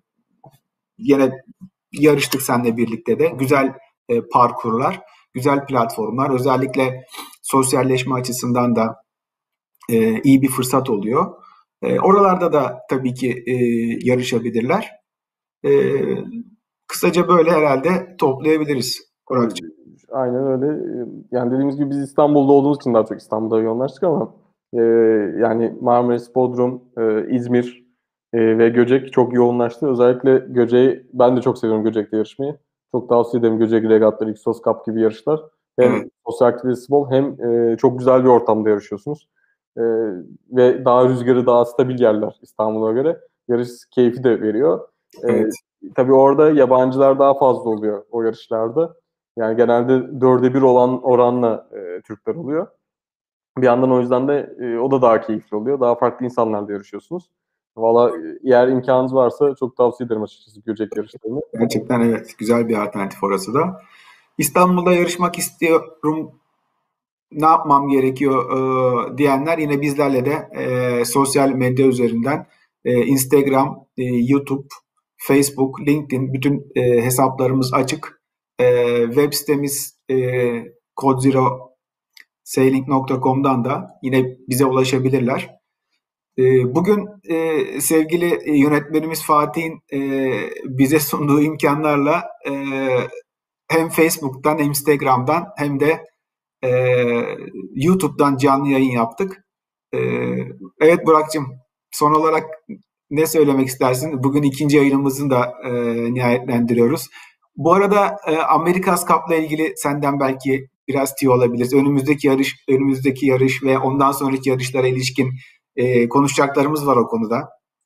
yine yarıştık seninle birlikte de. Güzel e, parkurlar, güzel platformlar. Özellikle sosyalleşme açısından da e, iyi bir fırsat oluyor. E, oralarda da tabii ki e, yarışabilirler. E, Kısaca böyle herhalde toplayabiliriz Tabii, Burak'cığım. aynen öyle. Yani dediğimiz gibi biz İstanbul'da olduğumuz için daha çok İstanbul'da yoğunlaştık ama e, yani Marmaris, Bodrum, e, İzmir e, ve Göcek çok yoğunlaştı. Özellikle Göcek'i ben de çok seviyorum, Göcek'te yarışmayı. Çok tavsiye ederim Göcek Regattaları, Xos Cup gibi yarışlar. Hem Evet, sosyal aktivitesi bol hem e, çok güzel bir ortamda yarışıyorsunuz. E, ve daha rüzgarı daha stabil yerler İstanbul'a göre. Yarış keyfi de veriyor. E, evet. tabii orada yabancılar daha fazla oluyor o yarışlarda. Yani genelde dörde bir olan oranla e, Türkler oluyor. Bir yandan o yüzden de e, o da daha keyifli oluyor. Daha farklı insanlarla yarışıyorsunuz. Valla e, eğer imkanınız varsa çok tavsiye ederim açıkçası Göcek yarışlarını. Gerçekten evet. Güzel bir alternatif orası da. İstanbul'da yarışmak istiyorum, ne yapmam gerekiyor e, diyenler yine bizlerle de e, sosyal medya üzerinden e, Instagram, e, YouTube, Facebook, LinkedIn bütün e, hesaplarımız açık. E, web sitemiz e, codezero sailing nokta com'dan da yine bize ulaşabilirler. E, bugün e, sevgili yönetmenimiz Fatih'in e, bize sunduğu imkanlarla e, hem Facebook'tan hem Instagram'dan hem de ee, YouTube'dan canlı yayın yaptık. Ee, evet Burak'cığım, son olarak ne söylemek istersin? Bugün ikinci yayınımızı da e, nihayetlendiriyoruz. Bu arada e, America's Cup'la ilgili senden belki biraz tüyo alabiliriz. Önümüzdeki yarış, önümüzdeki yarış ve ondan sonraki yarışlara ilişkin e, konuşacaklarımız var o konuda.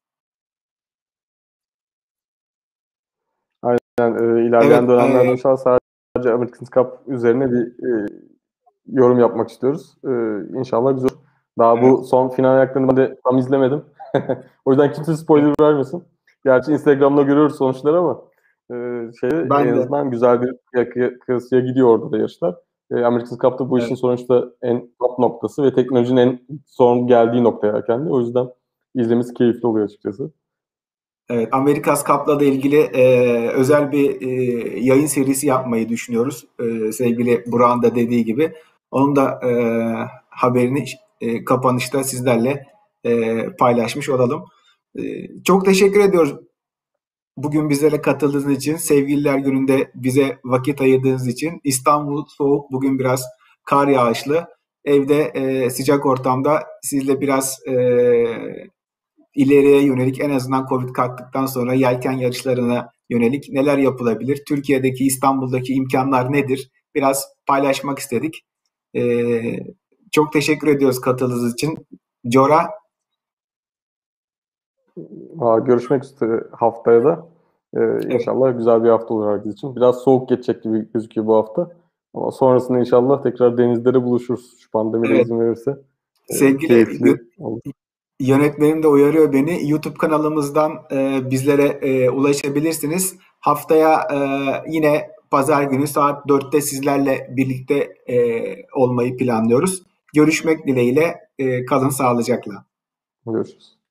Aynen e, ilerleyen Evet, dönemlerde e, inşallah sadece American Cup üzerine bir e, yorum yapmak istiyoruz. E, İnşallah güzel olur. Daha evet, bu son final ayaklarını ben de tam izlemedim. O yüzden kimse spoiler vermesin. Gerçi Instagram'da görüyoruz sonuçları ama e, şey ben en de. azından güzel bir kıya- kıyasıya gidiyor orada da yarışlar. E, American Cup'ta bu işin Evet. sonuçta en top noktası ve teknolojinin en son geldiği noktaya kendi. O yüzden izlemesi keyifli oluyor açıkçası. Evet, Amerikas Cup'la da ilgili e, özel bir e, yayın serisi yapmayı düşünüyoruz. E, sevgili Burak'ın da dediği gibi. Onun da e, haberini e, kapanışta sizlerle e, paylaşmış olalım. E, Çok teşekkür ediyoruz bugün bizlere katıldığınız için. Sevgililer Günü'nde bize vakit ayırdığınız için. İstanbul soğuk, bugün biraz kar yağışlı. Evde e, sıcak ortamda sizle biraz e, ileriye yönelik, en azından Covid kalktıktan sonra yelken yarışlarına yönelik neler yapılabilir? Türkiye'deki, İstanbul'daki imkanlar nedir? Biraz paylaşmak istedik. Ee, Çok teşekkür ediyoruz katıldığınız için. Cora, Aa, görüşmek üzere haftaya da. Ee, evet, inşallah güzel bir hafta olur herkes için. Biraz soğuk geçecek gibi gözüküyor bu hafta. Ama sonrasında inşallah tekrar denizlere buluşuruz. Şu pandemi de evet. izin verirse. Ee, Sevgili keyifli olur. yönetmenim de uyarıyor beni. YouTube kanalımızdan e, bizlere e, ulaşabilirsiniz. Haftaya e, yine pazar günü saat dörtte sizlerle birlikte e, olmayı planlıyoruz. Görüşmek dileğiyle, e, kalın sağlıcakla. Görüşürüz.